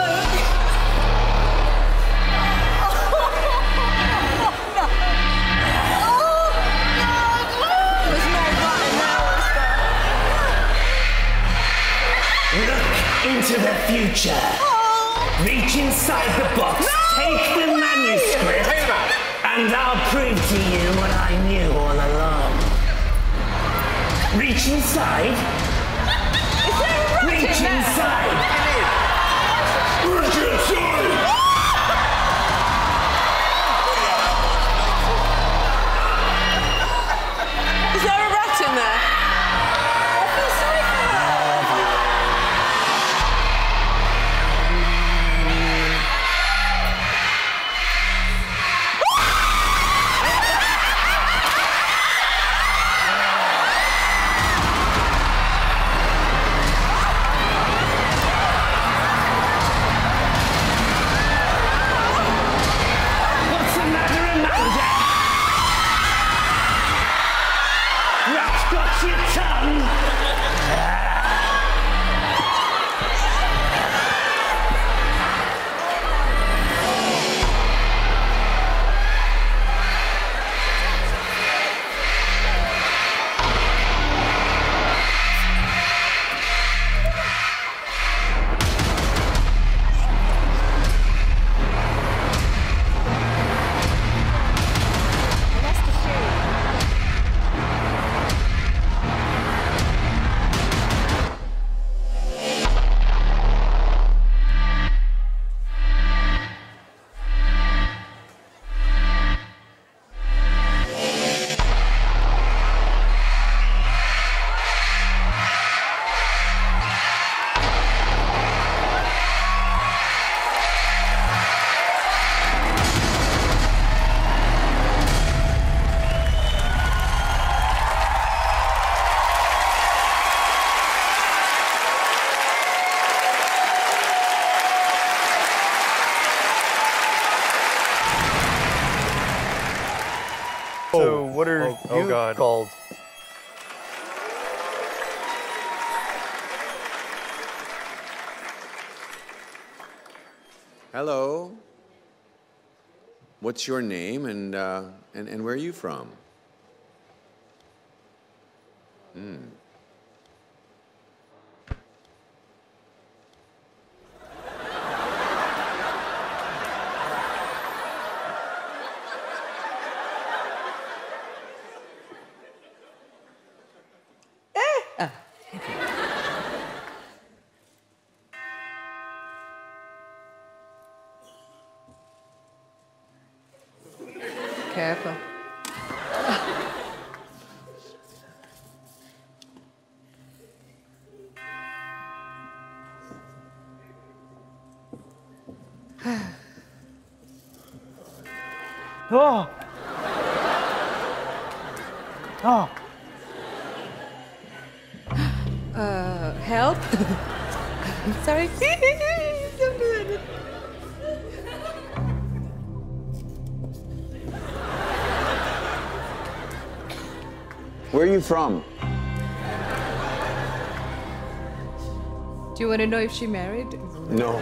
Into the future. Oh. Reach inside the box, no. Take the manuscript, and I'll prove to you what I knew all along. Reach inside. Is there a rat Reach in there? inside. Reach inside. Is there a rat in there? I feel sorry for her. What's the matter, Amanda? Rat's got your tongue. So, what are oh, oh you God. called? Hello. What's your name and, uh, and, and where are you from? Hmm. Careful. Oh! Oh! Uh, help? Sorry. Don't do that. Where are you from? Do you want to know if she married? No.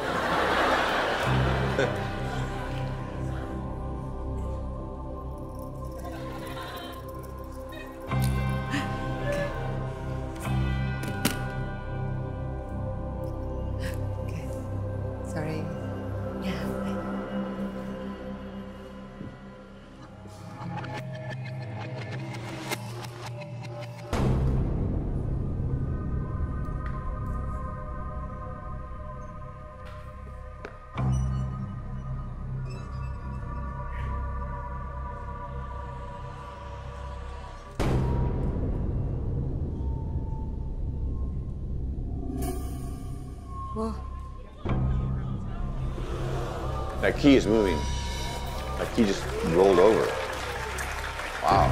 That key is moving. That key just rolled over. Wow.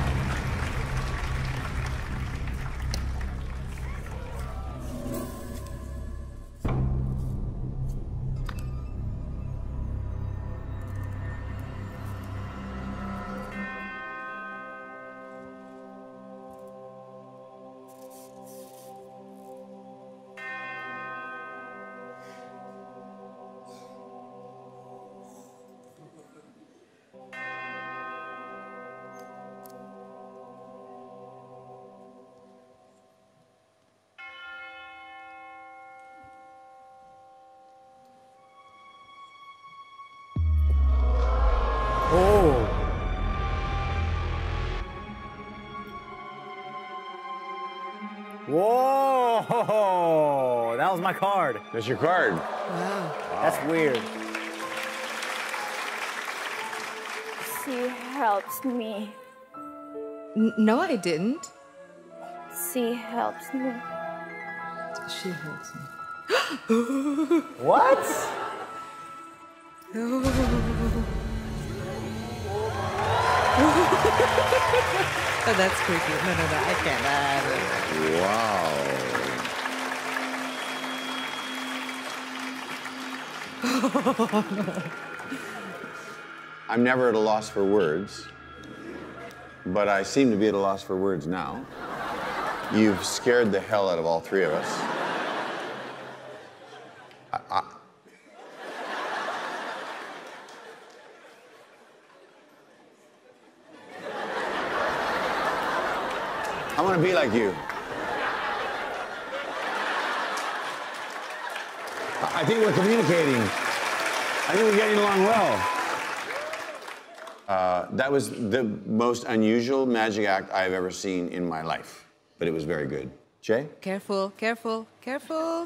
Oh. Whoa! That was my card. That's your card. Wow. That's weird. She helps me. N no, I didn't. She helps me. She helps me. What? Oh, that's creepy. No, no, no, I can't. Uh, Wow. I'm never at a loss for words, but I seem to be at a loss for words now. You've scared the hell out of all three of us. I, I, I want to be like you. I think we're communicating. I think we're getting along well. Uh, that was the most unusual magic act I've ever seen in my life, but it was very good. Jay? Careful, careful, careful.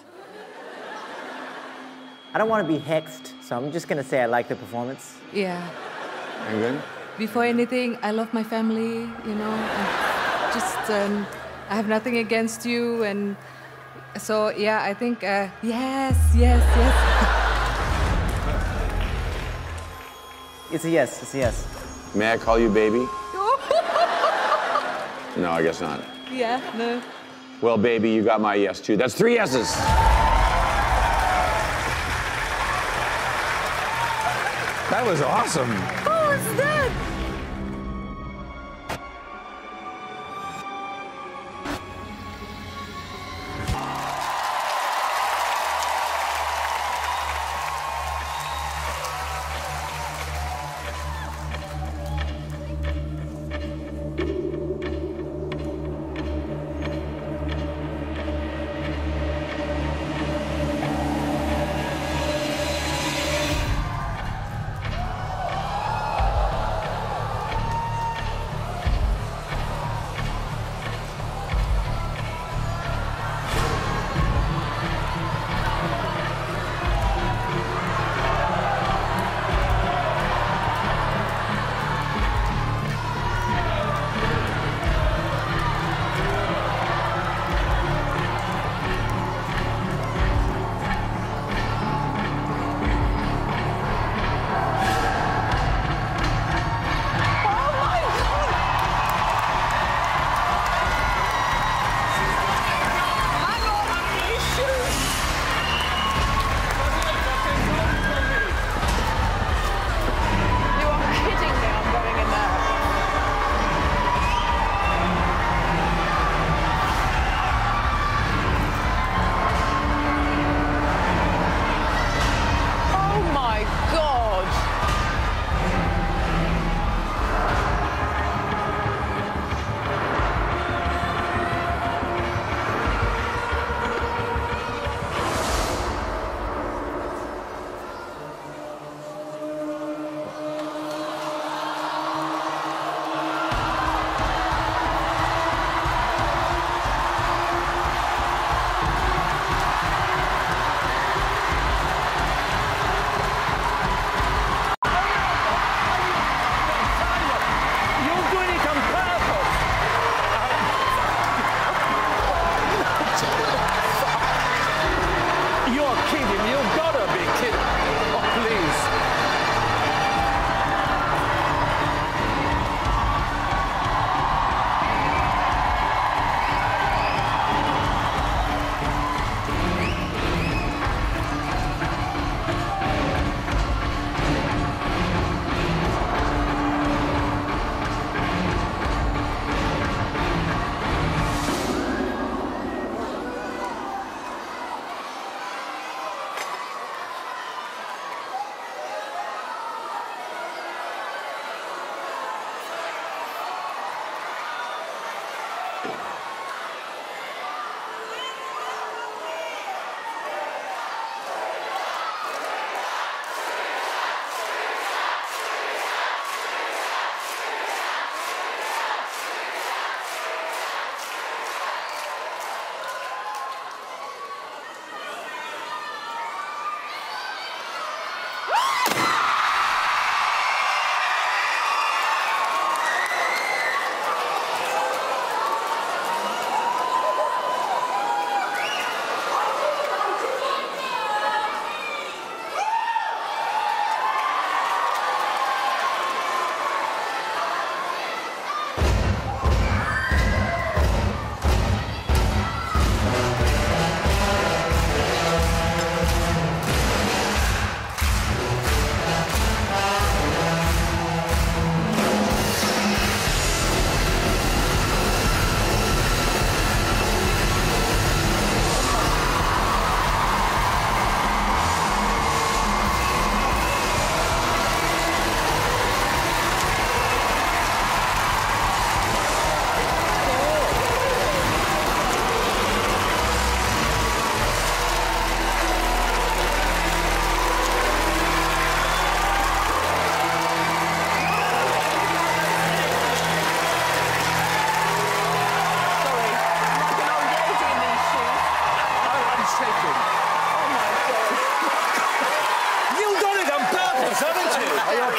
I don't want to be hexed, so I'm just gonna say I like the performance. Yeah. I'm good. Before anything, I love my family, you know. And just, um, I have nothing against you, and so, yeah, I think, uh, yes, yes, yes. It's a yes, it's a yes. May I call you baby? No, I guess not. Yeah, no. Well, baby, you got my yes, too. That's three yeses. That was awesome. Who is that?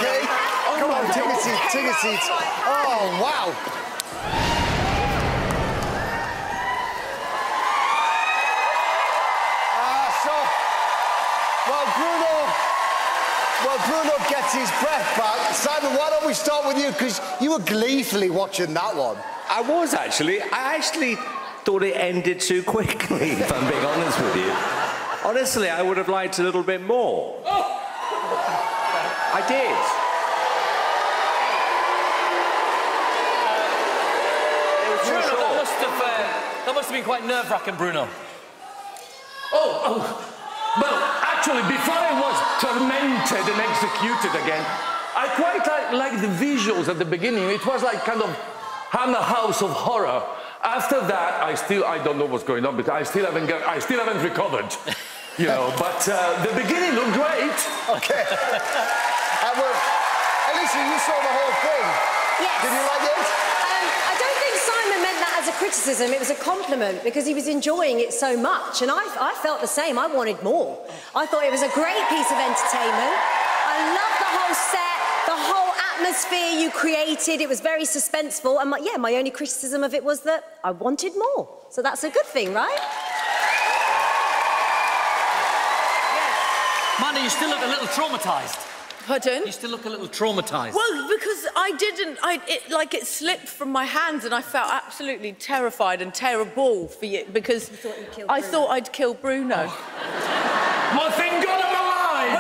okay? Oh Come my on, God. take a seat, take a seat. Oh, wow. Ah, so, well, Bruno, well, Bruno gets his breath back. Simon, why don't we start with you? Because you were gleefully watching that one. I was actually. I actually thought it ended too quickly, if I'm being honest with you. Honestly, I would have liked a little bit more. I did. Bruno, that must have, uh, that must have been quite nerve-wracking, Bruno. Oh, oh, well, actually, before I was tormented and executed again, I quite like, like the visuals at the beginning. It was like kind of Hammer House of Horror. After that, I still, I don't know what's going on, but I still haven't got, I still haven't recovered, you know, but uh, the beginning looked great. Okay. And we're, Alicia, you saw the whole thing. Yes. Did you like it? Um, I don't think Simon meant that as a criticism. It was a compliment because he was enjoying it so much. And I, I felt the same. I wanted more. I thought it was a great piece of entertainment. I loved the whole set, the whole atmosphere you created. It was very suspenseful. And my, yeah, my only criticism of it was that I wanted more. So that's a good thing, right? Mandy, you still look a little traumatised. Pardon? You still look a little traumatised. Well, because I didn't, I, it, like it slipped from my hands and I felt absolutely terrified and terrible for you because you thought you'd I thought I'd kill Bruno. Oh. Well, thank God I'm alive!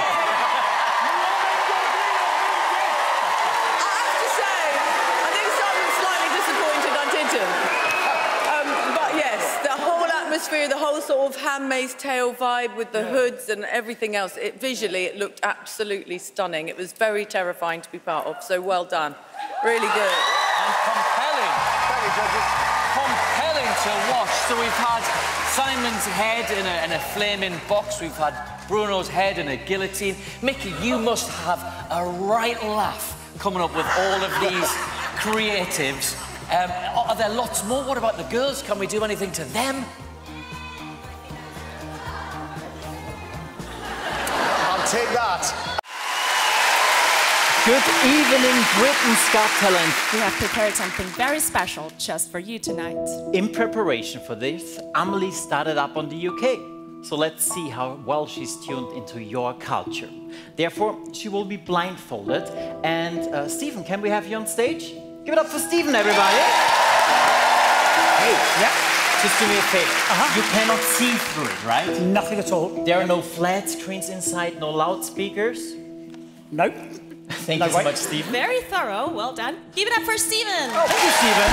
I have to say, I think Simon's slightly disappointed I didn't. Um, but yes, the whole atmosphere, the whole sort of Handmaid's Tale vibe with the yeah. hoods and everything else, it, visually it looked absolutely stunning. It was very terrifying to be part of, so well done. Really good. And compelling. Thank you, judges. Compelling to watch. So we've had Simon's head in a, in a flaming box. We've had Bruno's head in a guillotine. Mickey, you must have a right laugh coming up with all of these creatives. Um, are there lots more? What about the girls? Can we do anything to them? I'll take that. Good evening, Britain's Got Talent. We have prepared something very special just for you tonight. In preparation for this, Amelie started up on the U K. So let's see how well she's tuned into your culture. Therefore, she will be blindfolded. And uh, Stephen, can we have you on stage? Give it up for Stephen, everybody. Hey, yeah. Just do me a favor. Uh-huh. You cannot see through it, right? Nothing at all. There are no flat screens inside, no loudspeakers? Nope. Thank no you so way. much, Stephen. Very thorough. Well done. Give it up for Stephen. Oh, thank you, Stephen.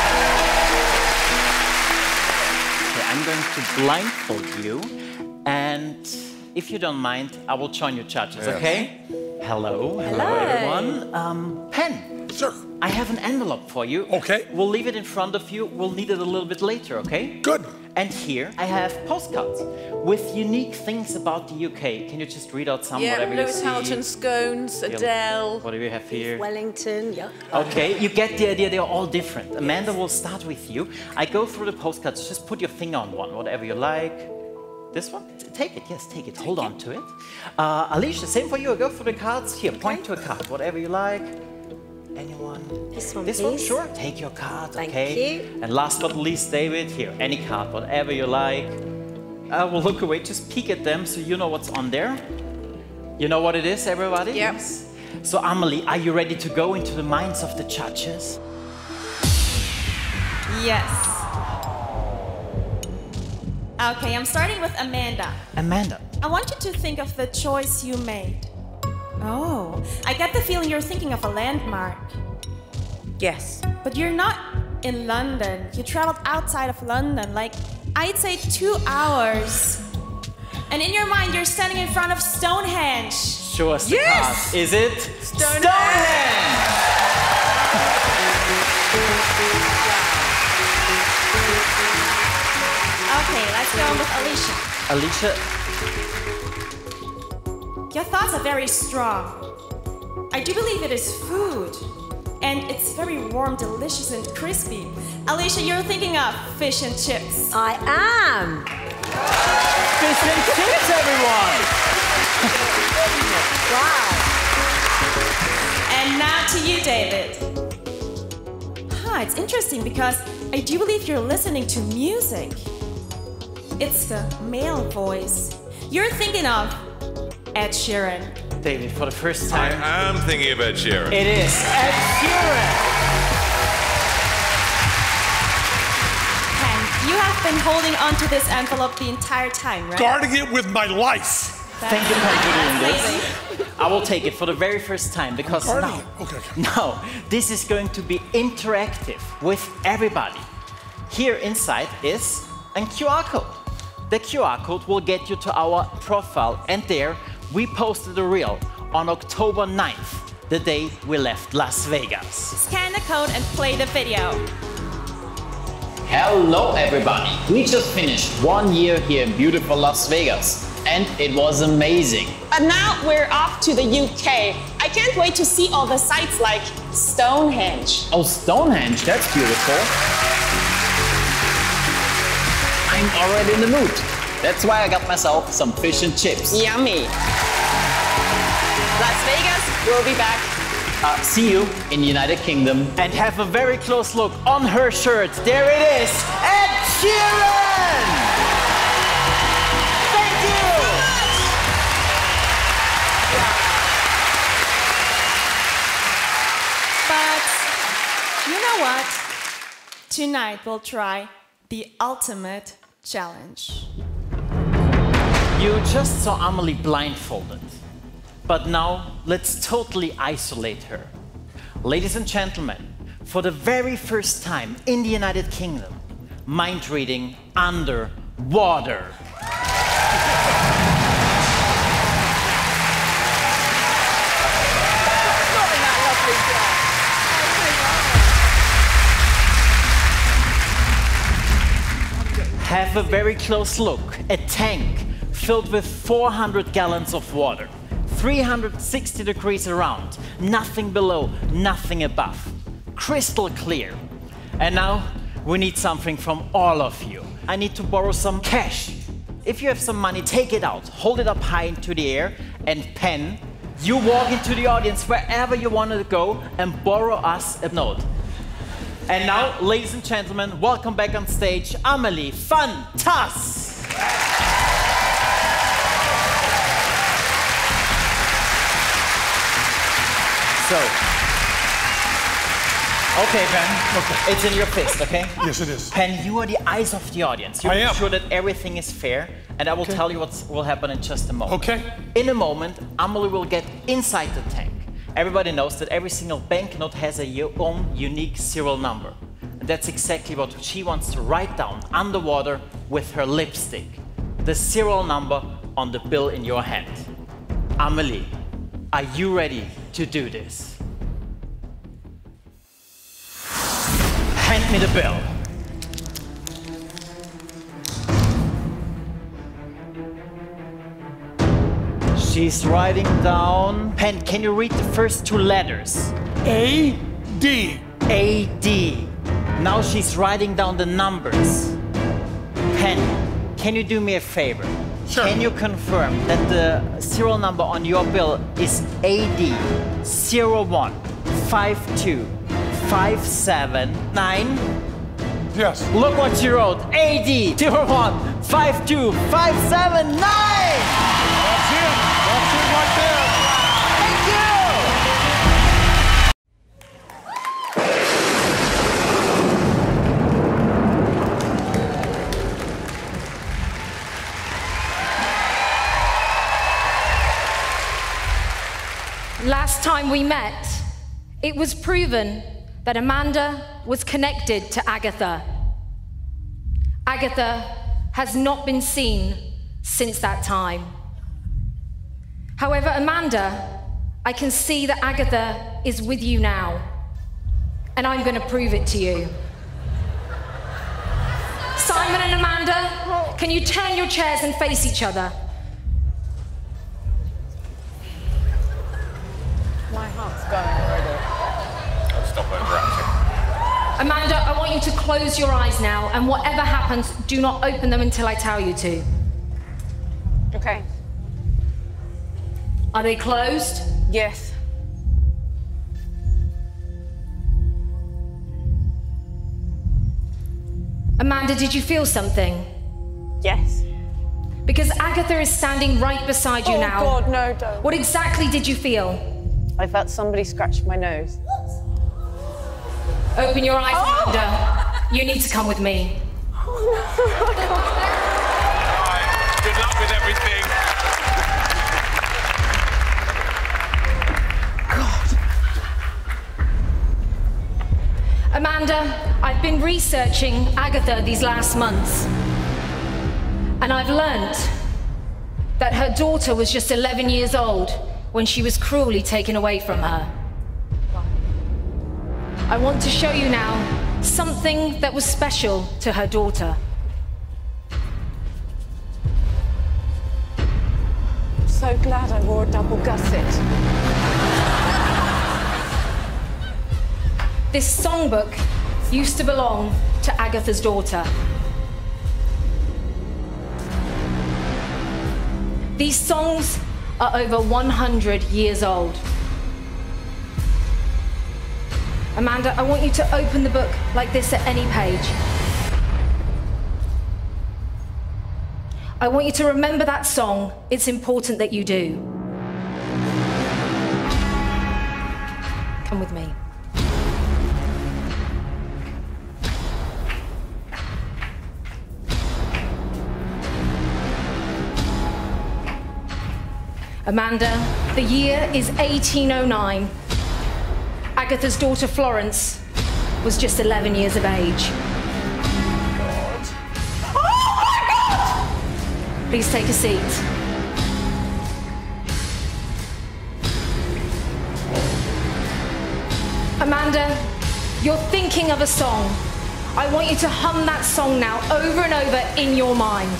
Okay, I'm going to blindfold you. And if you don't mind, I will join your judges, yes. okay? Hello. Hello, Hello. everyone. Um, pen. Sir. I have an envelope for you. Okay. We'll leave it in front of you. We'll need it a little bit later, okay? Good. And here I have postcards with unique things about the U K. Can you just read out some, yeah, whatever you Lewis see? Hamilton scones, Adele. What do we have here? Wellington, yeah. Okay, you get the idea. They're all different. Amanda will start with you. I go through the postcards. Just put your finger on one, whatever you like. This one? Take it, yes, take it. Take Hold it. on to it. Uh, Alicia, same for you. I go for the cards. Here, okay. Point to a card, whatever you like. Anyone? This one, This please. one, sure. Take your card, Thank okay? you. And last but not least, David, here, any card, whatever you like. I will look away, just peek at them so you know what's on there. You know what it is, everybody? Yes. So, Amelie, are you ready to go into the minds of the judges? Yes. Okay, I'm starting with Amanda. Amanda. I want you to think of the choice you made. Oh, I get the feeling you're thinking of a landmark. Yes. But you're not in London. You traveled outside of London, like, I'd say two hours. And in your mind, you're standing in front of Stonehenge. Show us the Yes! card. Is it? Stonehenge! Okay, let's go with Alicia. Alicia. Your thoughts are very strong. I do believe it is food. And it's very warm, delicious, and crispy. Alicia, you're thinking of fish and chips. I am. Fish and chips, everyone! Wow. to you, David. Huh, it's interesting because I do believe you're listening to music. It's the male voice. You're thinking of Ed Sheeran. David, for the first time. I am thinking of Ed Sheeran. It is Ed Sheeran. Ken, you have been holding onto this envelope the entire time, right? Guarding it with my life. Thank you for doing this. I will take it for the very first time because now, okay, okay. now this is going to be interactive with everybody. Here inside is a Q R code. The Q R code will get you to our profile, and there we posted a reel on October ninth, the day we left Las Vegas. Scan the code and play the video. Hello everybody! We just finished one year here in beautiful Las Vegas, and it was amazing. But now we're off to the U K. I can't wait to see all the sites like Stonehenge. Oh, Stonehenge, that's beautiful. I'm already in the mood. That's why I got myself some fish and chips. Yummy. Las Vegas, we'll be back. Uh, see you in the United Kingdom. And have a very close look on her shirt. There it is, Ed Sheeran! Thank you! But you know what? Tonight we'll try the ultimate challenge. You just saw Amelie blindfolded. But now, let's totally isolate her. Ladies and gentlemen, for the very first time in the United Kingdom, mind reading underwater. Have a very close look. A tank filled with four hundred gallons of water. three hundred sixty degrees around, nothing below, nothing above. Crystal clear. And now we need something from all of you. I need to borrow some cash. If you have some money, take it out, hold it up high into the air, and pen. You walk into the audience wherever you want to go and borrow us a note. And now, ladies and gentlemen, welcome back on stage, Amelie Fantas. So, okay, Pen, okay. It's in your fist, okay? Yes, it is. Pen, you are the eyes of the audience. You I make am. sure that everything is fair, and I will Okay. tell you what will happen in just a moment. Okay. In a moment, Amelie will get inside the tank. Everybody knows that every single banknote has a u- own unique serial number. And that's exactly what she wants to write down underwater with her lipstick. The serial number on the bill in your hand. Amelie, are you ready to do this? Hand me the bill. She's writing down. Pen, can you read the first two letters? A D. A D. Now she's writing down the numbers. Pen, can you do me a favor? Sure. Can you confirm that the serial number on your bill is A D zero one five two five seven nine? Yes. Look what she wrote. A D zero one five two five seven nine! That's it. That's it right there. Thank you! Last time we met, it was proven that Amanda was connected to Agatha. Agatha has not been seen since that time. However, Amanda, I can see that Agatha is with you now, and I'm going to prove it to you. Simon and Amanda, can you turn your chairs and face each other? My heart's going already. I'll stop overacting. Amanda, I want you to close your eyes now, and whatever happens, do not open them until I tell you to. Okay. Are they closed? Yes. Amanda, did you feel something? Yes. Because Agatha is standing right beside you oh, now. Oh, God, no, don't. What exactly did you feel? I felt somebody scratch my nose. Open your eyes, oh! Amanda. You need to come with me. Oh, no. Right. Good luck with everything. Amanda, I've been researching Agatha these last months, and I've learned that her daughter was just eleven years old when she was cruelly taken away from her. I want to show you now something that was special to her daughter. I'm so glad I wore a double gusset. This songbook used to belong to Agatha's daughter. These songs are over one hundred years old. Amanda, I want you to open the book like this at any page. I want you to remember that song. It's important that you do. Come with me. Amanda, the year is eighteen oh nine. Agatha's daughter Florence was just eleven years of age. God. Oh my God! Please take a seat. Amanda, you're thinking of a song. I want you to hum that song now over and over in your mind.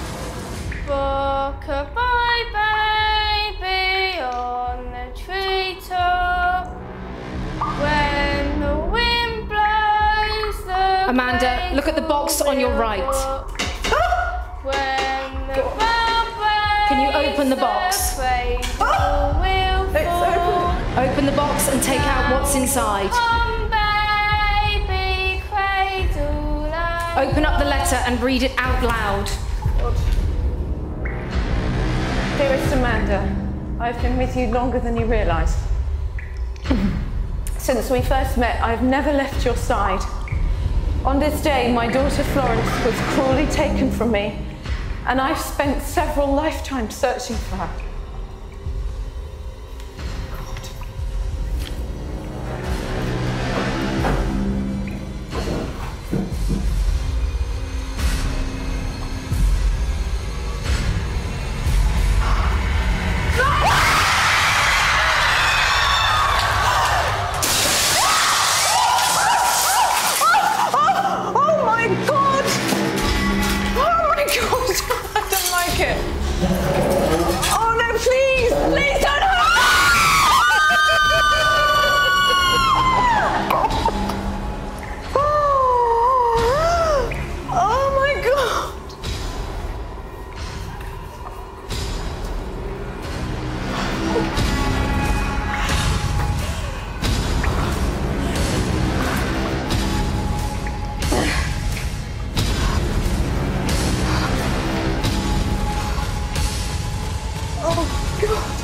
Rock-a-bye, baby, on the treetop. When the wind blows the Amanda, look at the box on your right. When the Can you open the box? oh. will fall. Open the box and take out what's inside. Come, baby, cradle like Open up the letter and read it out loud. Dearest Amanda, I've been with you longer than you realise. Since we first met, I've never left your side. On this day, my daughter Florence was cruelly taken from me, and I've spent several lifetimes searching for her. Oh no, please! Please don't hurt Oh, oh my God! Oh, God.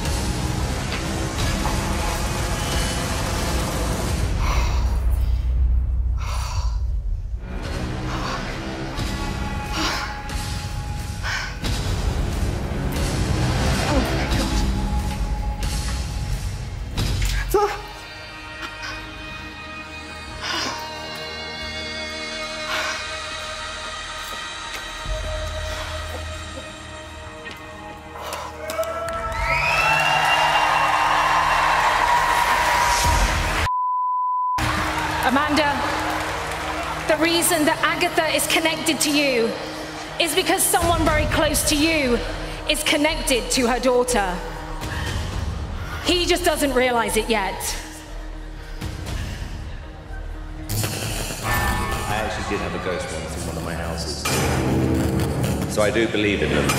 Amanda, the reason that Agatha is connected to you is because someone very close to you is connected to her daughter. He just doesn't realize it yet. I actually did have a ghost once in one of my houses. So I do believe in them.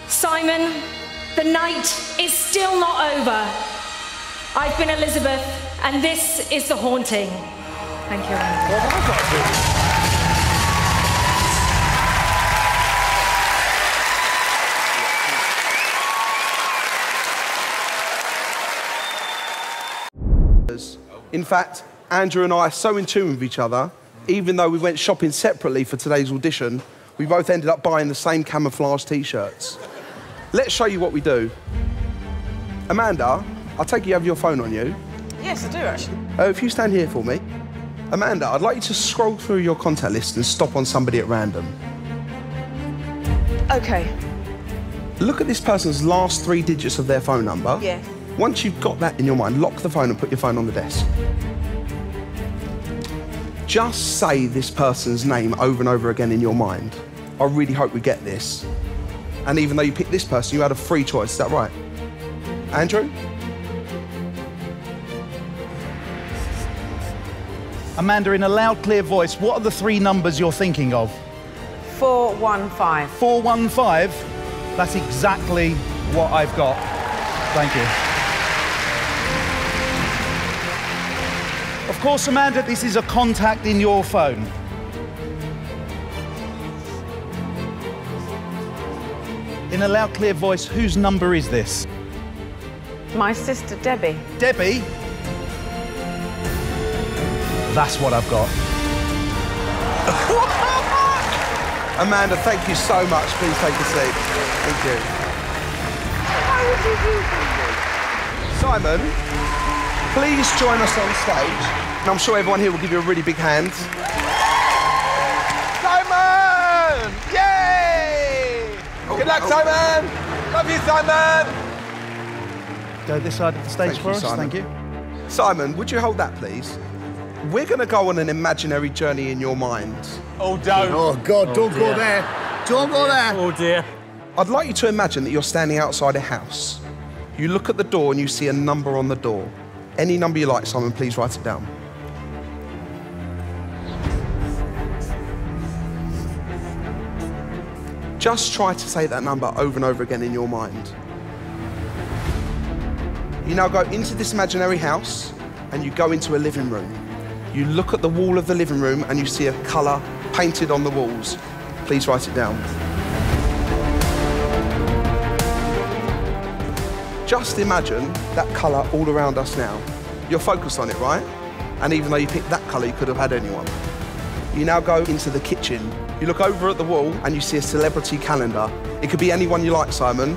Simon, the night is still not over. I've been Elizabeth. And this is The Haunting. Thank you, Amanda. In fact, Andrew and I are so in tune with each other, even though we went shopping separately for today's audition, we both ended up buying the same camouflage T-shirts. Let's show you what we do. Amanda, I take it you have your phone on you. Yes, I do, actually. Uh, if you stand here for me. Amanda, I'd like you to scroll through your contact list and stop on somebody at random. OK. Look at this person's last three digits of their phone number. Yeah. Once you've got that in your mind, lock the phone and put your phone on the desk. Just say this person's name over and over again in your mind. I really hope we get this. And even though you picked this person, you had a free choice. Is that right? Andrew? Amanda, in a loud, clear voice, what are the three numbers you're thinking of? four one five. four one five? That's exactly what I've got. Thank you. Of course, Amanda, this is a contact in your phone. In a loud, clear voice, whose number is this? My sister, Debbie. Debbie? That's what I've got. Amanda, thank you so much. Please take a seat. Thank you. How would you do that? Simon, please join us on stage. And I'm sure everyone here will give you a really big hand. Simon! Yay! Oh, Good luck, oh. Simon! Love you, Simon! Go this side of the stage Thank for you, us. Simon. Thank you. Simon, would you hold that, please? We're going to go on an imaginary journey in your mind. Oh, don't. Oh, God, Oh, don't dear. go there. Don't go there. Oh, dear. I'd like you to imagine that you're standing outside a house. You look at the door and you see a number on the door. Any number you like, Simon, please write it down. Just try to say that number over and over again in your mind. You now go into this imaginary house and you go into a living room. You look at the wall of the living room and you see a colour painted on the walls. Please write it down. Just imagine that colour all around us now. You're focused on it, right? And even though you picked that colour, you could have had anyone. You now go into the kitchen. You look over at the wall and you see a celebrity calendar. It could be anyone you like, Simon.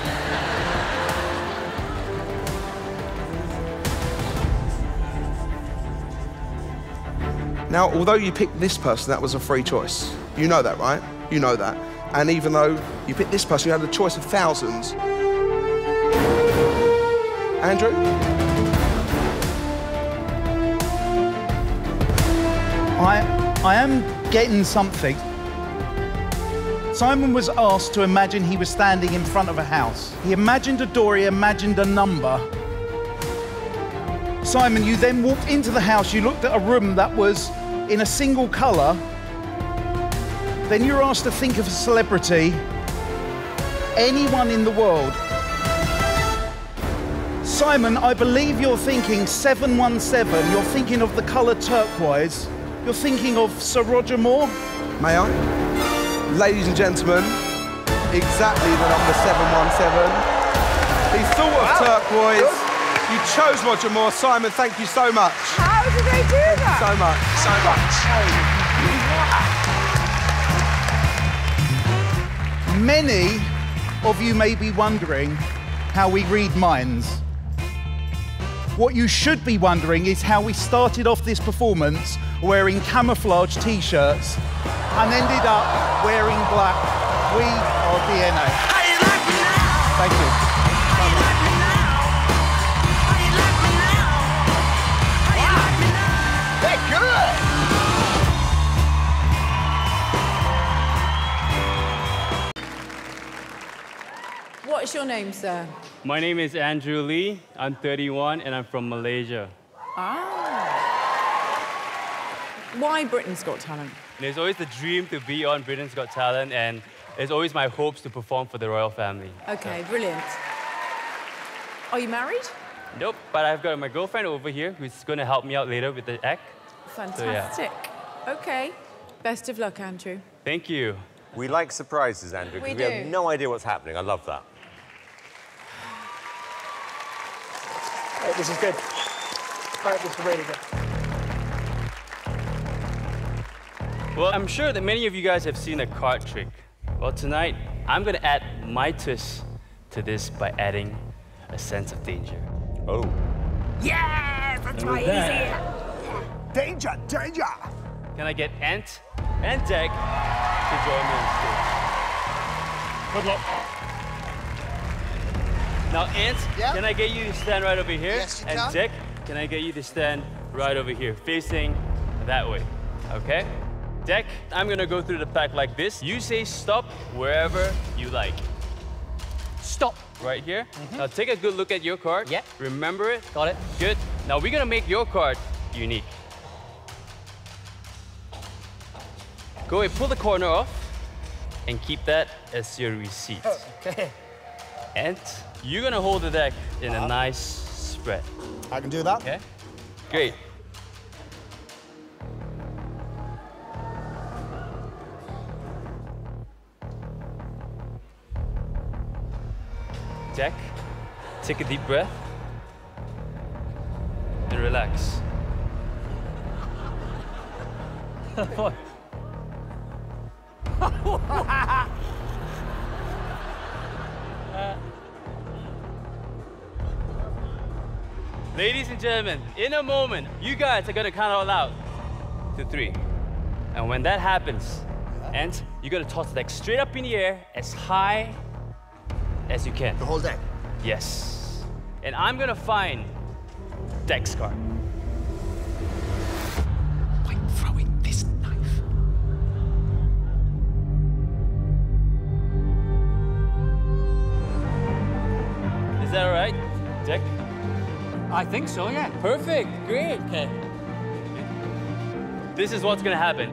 Now, although you picked this person, that was a free choice. You know that, right? You know that. And even though you picked this person, you had a choice of thousands. Andrew? I, I am getting something. Simon was asked to imagine he was standing in front of a house. He imagined a door, he imagined a number. Simon, you then walked into the house, you looked at a room that was in a single colour. Then you were asked to think of a celebrity, anyone in the world. Simon, I believe you're thinking seven one seven, you're thinking of the colour turquoise, you're thinking of Sir Roger Moore. May I? Ladies and gentlemen, exactly the number seven one seven. He thought of Wow. turquoise. You chose Roger Moore. Simon, thank you so much. How did they do that? So much. So much. Many of you may be wondering how we read minds. What you should be wondering is how we started off this performance wearing camouflage t-shirts and ended up wearing black. We are D N A. Thank you. They're good. What's your name, sir? My name is Andrew Lee. I'm thirty-one and I'm from Malaysia. Ah. Why Britain's Got Talent? And it's always the dream to be on Britain's Got Talent, and it's always my hopes to perform for the royal family. Okay, brilliant. Are you married? Nope, but I've got my girlfriend over here who's going to help me out later with the act. Fantastic. So, yeah. OK. Best of luck, Andrew. Thank you. We like surprises, Andrew, We because we, do. have no idea what's happening. I love that. Right, this is good. All right, this is really good. Well, I'm sure that many of you guys have seen a card trick. Well, tonight, I'm going to add my twist to this by adding a sense of danger. Oh. Yes, that's And my with that- easy. Danger, danger. Can I get Ant and Deck to join me on stage? Good luck. Now, Ant, Yeah? can I get you to stand right over here? Yes, you and can. Deck, can I get you to stand right over here, facing that way? Okay? Deck, I'm gonna go through the pack like this. You say stop wherever you like. Stop. Right here. Now take a good look at your card. Yeah. Remember it. Got it. Good. Now we're gonna make your card unique. Go ahead, pull the corner off and keep that as your receipt. Okay. And you're gonna hold the deck in a nice spread. I can do that. Okay. Great. Deck, take a deep breath and relax. Ladies and gentlemen, in a moment, you guys are gonna count out loud to three. And when that happens, and you're gonna toss the deck straight up in the air as high as you can. The whole deck? Yes. And I'm gonna find Deck's card. I'm throwing this knife. Is that all right, Deck? I think so, yeah. Perfect, great. Okay. This is what's gonna happen.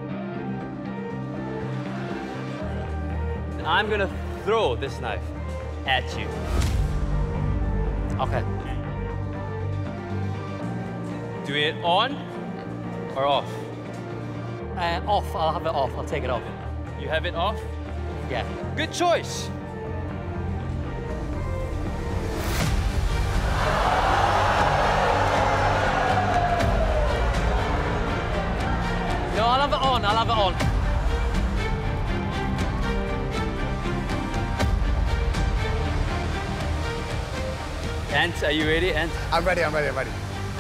I'm gonna throw this knife at you. Okay. Do it on or off? Uh, off. I'll have it off. I'll take it off. You have it off? Yeah. Good choice. No, I'll have it on. I'll have it on. Ant, are you ready, Ant? I'm ready, I'm ready, I'm ready.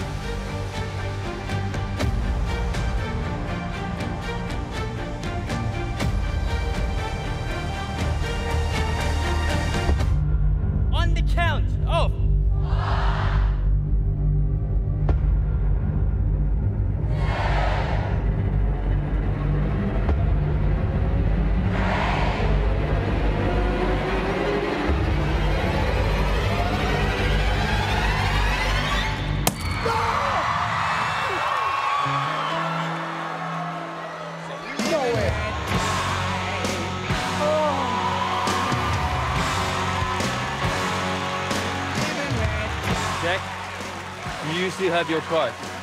On the count of No way. Jack, you still have your card.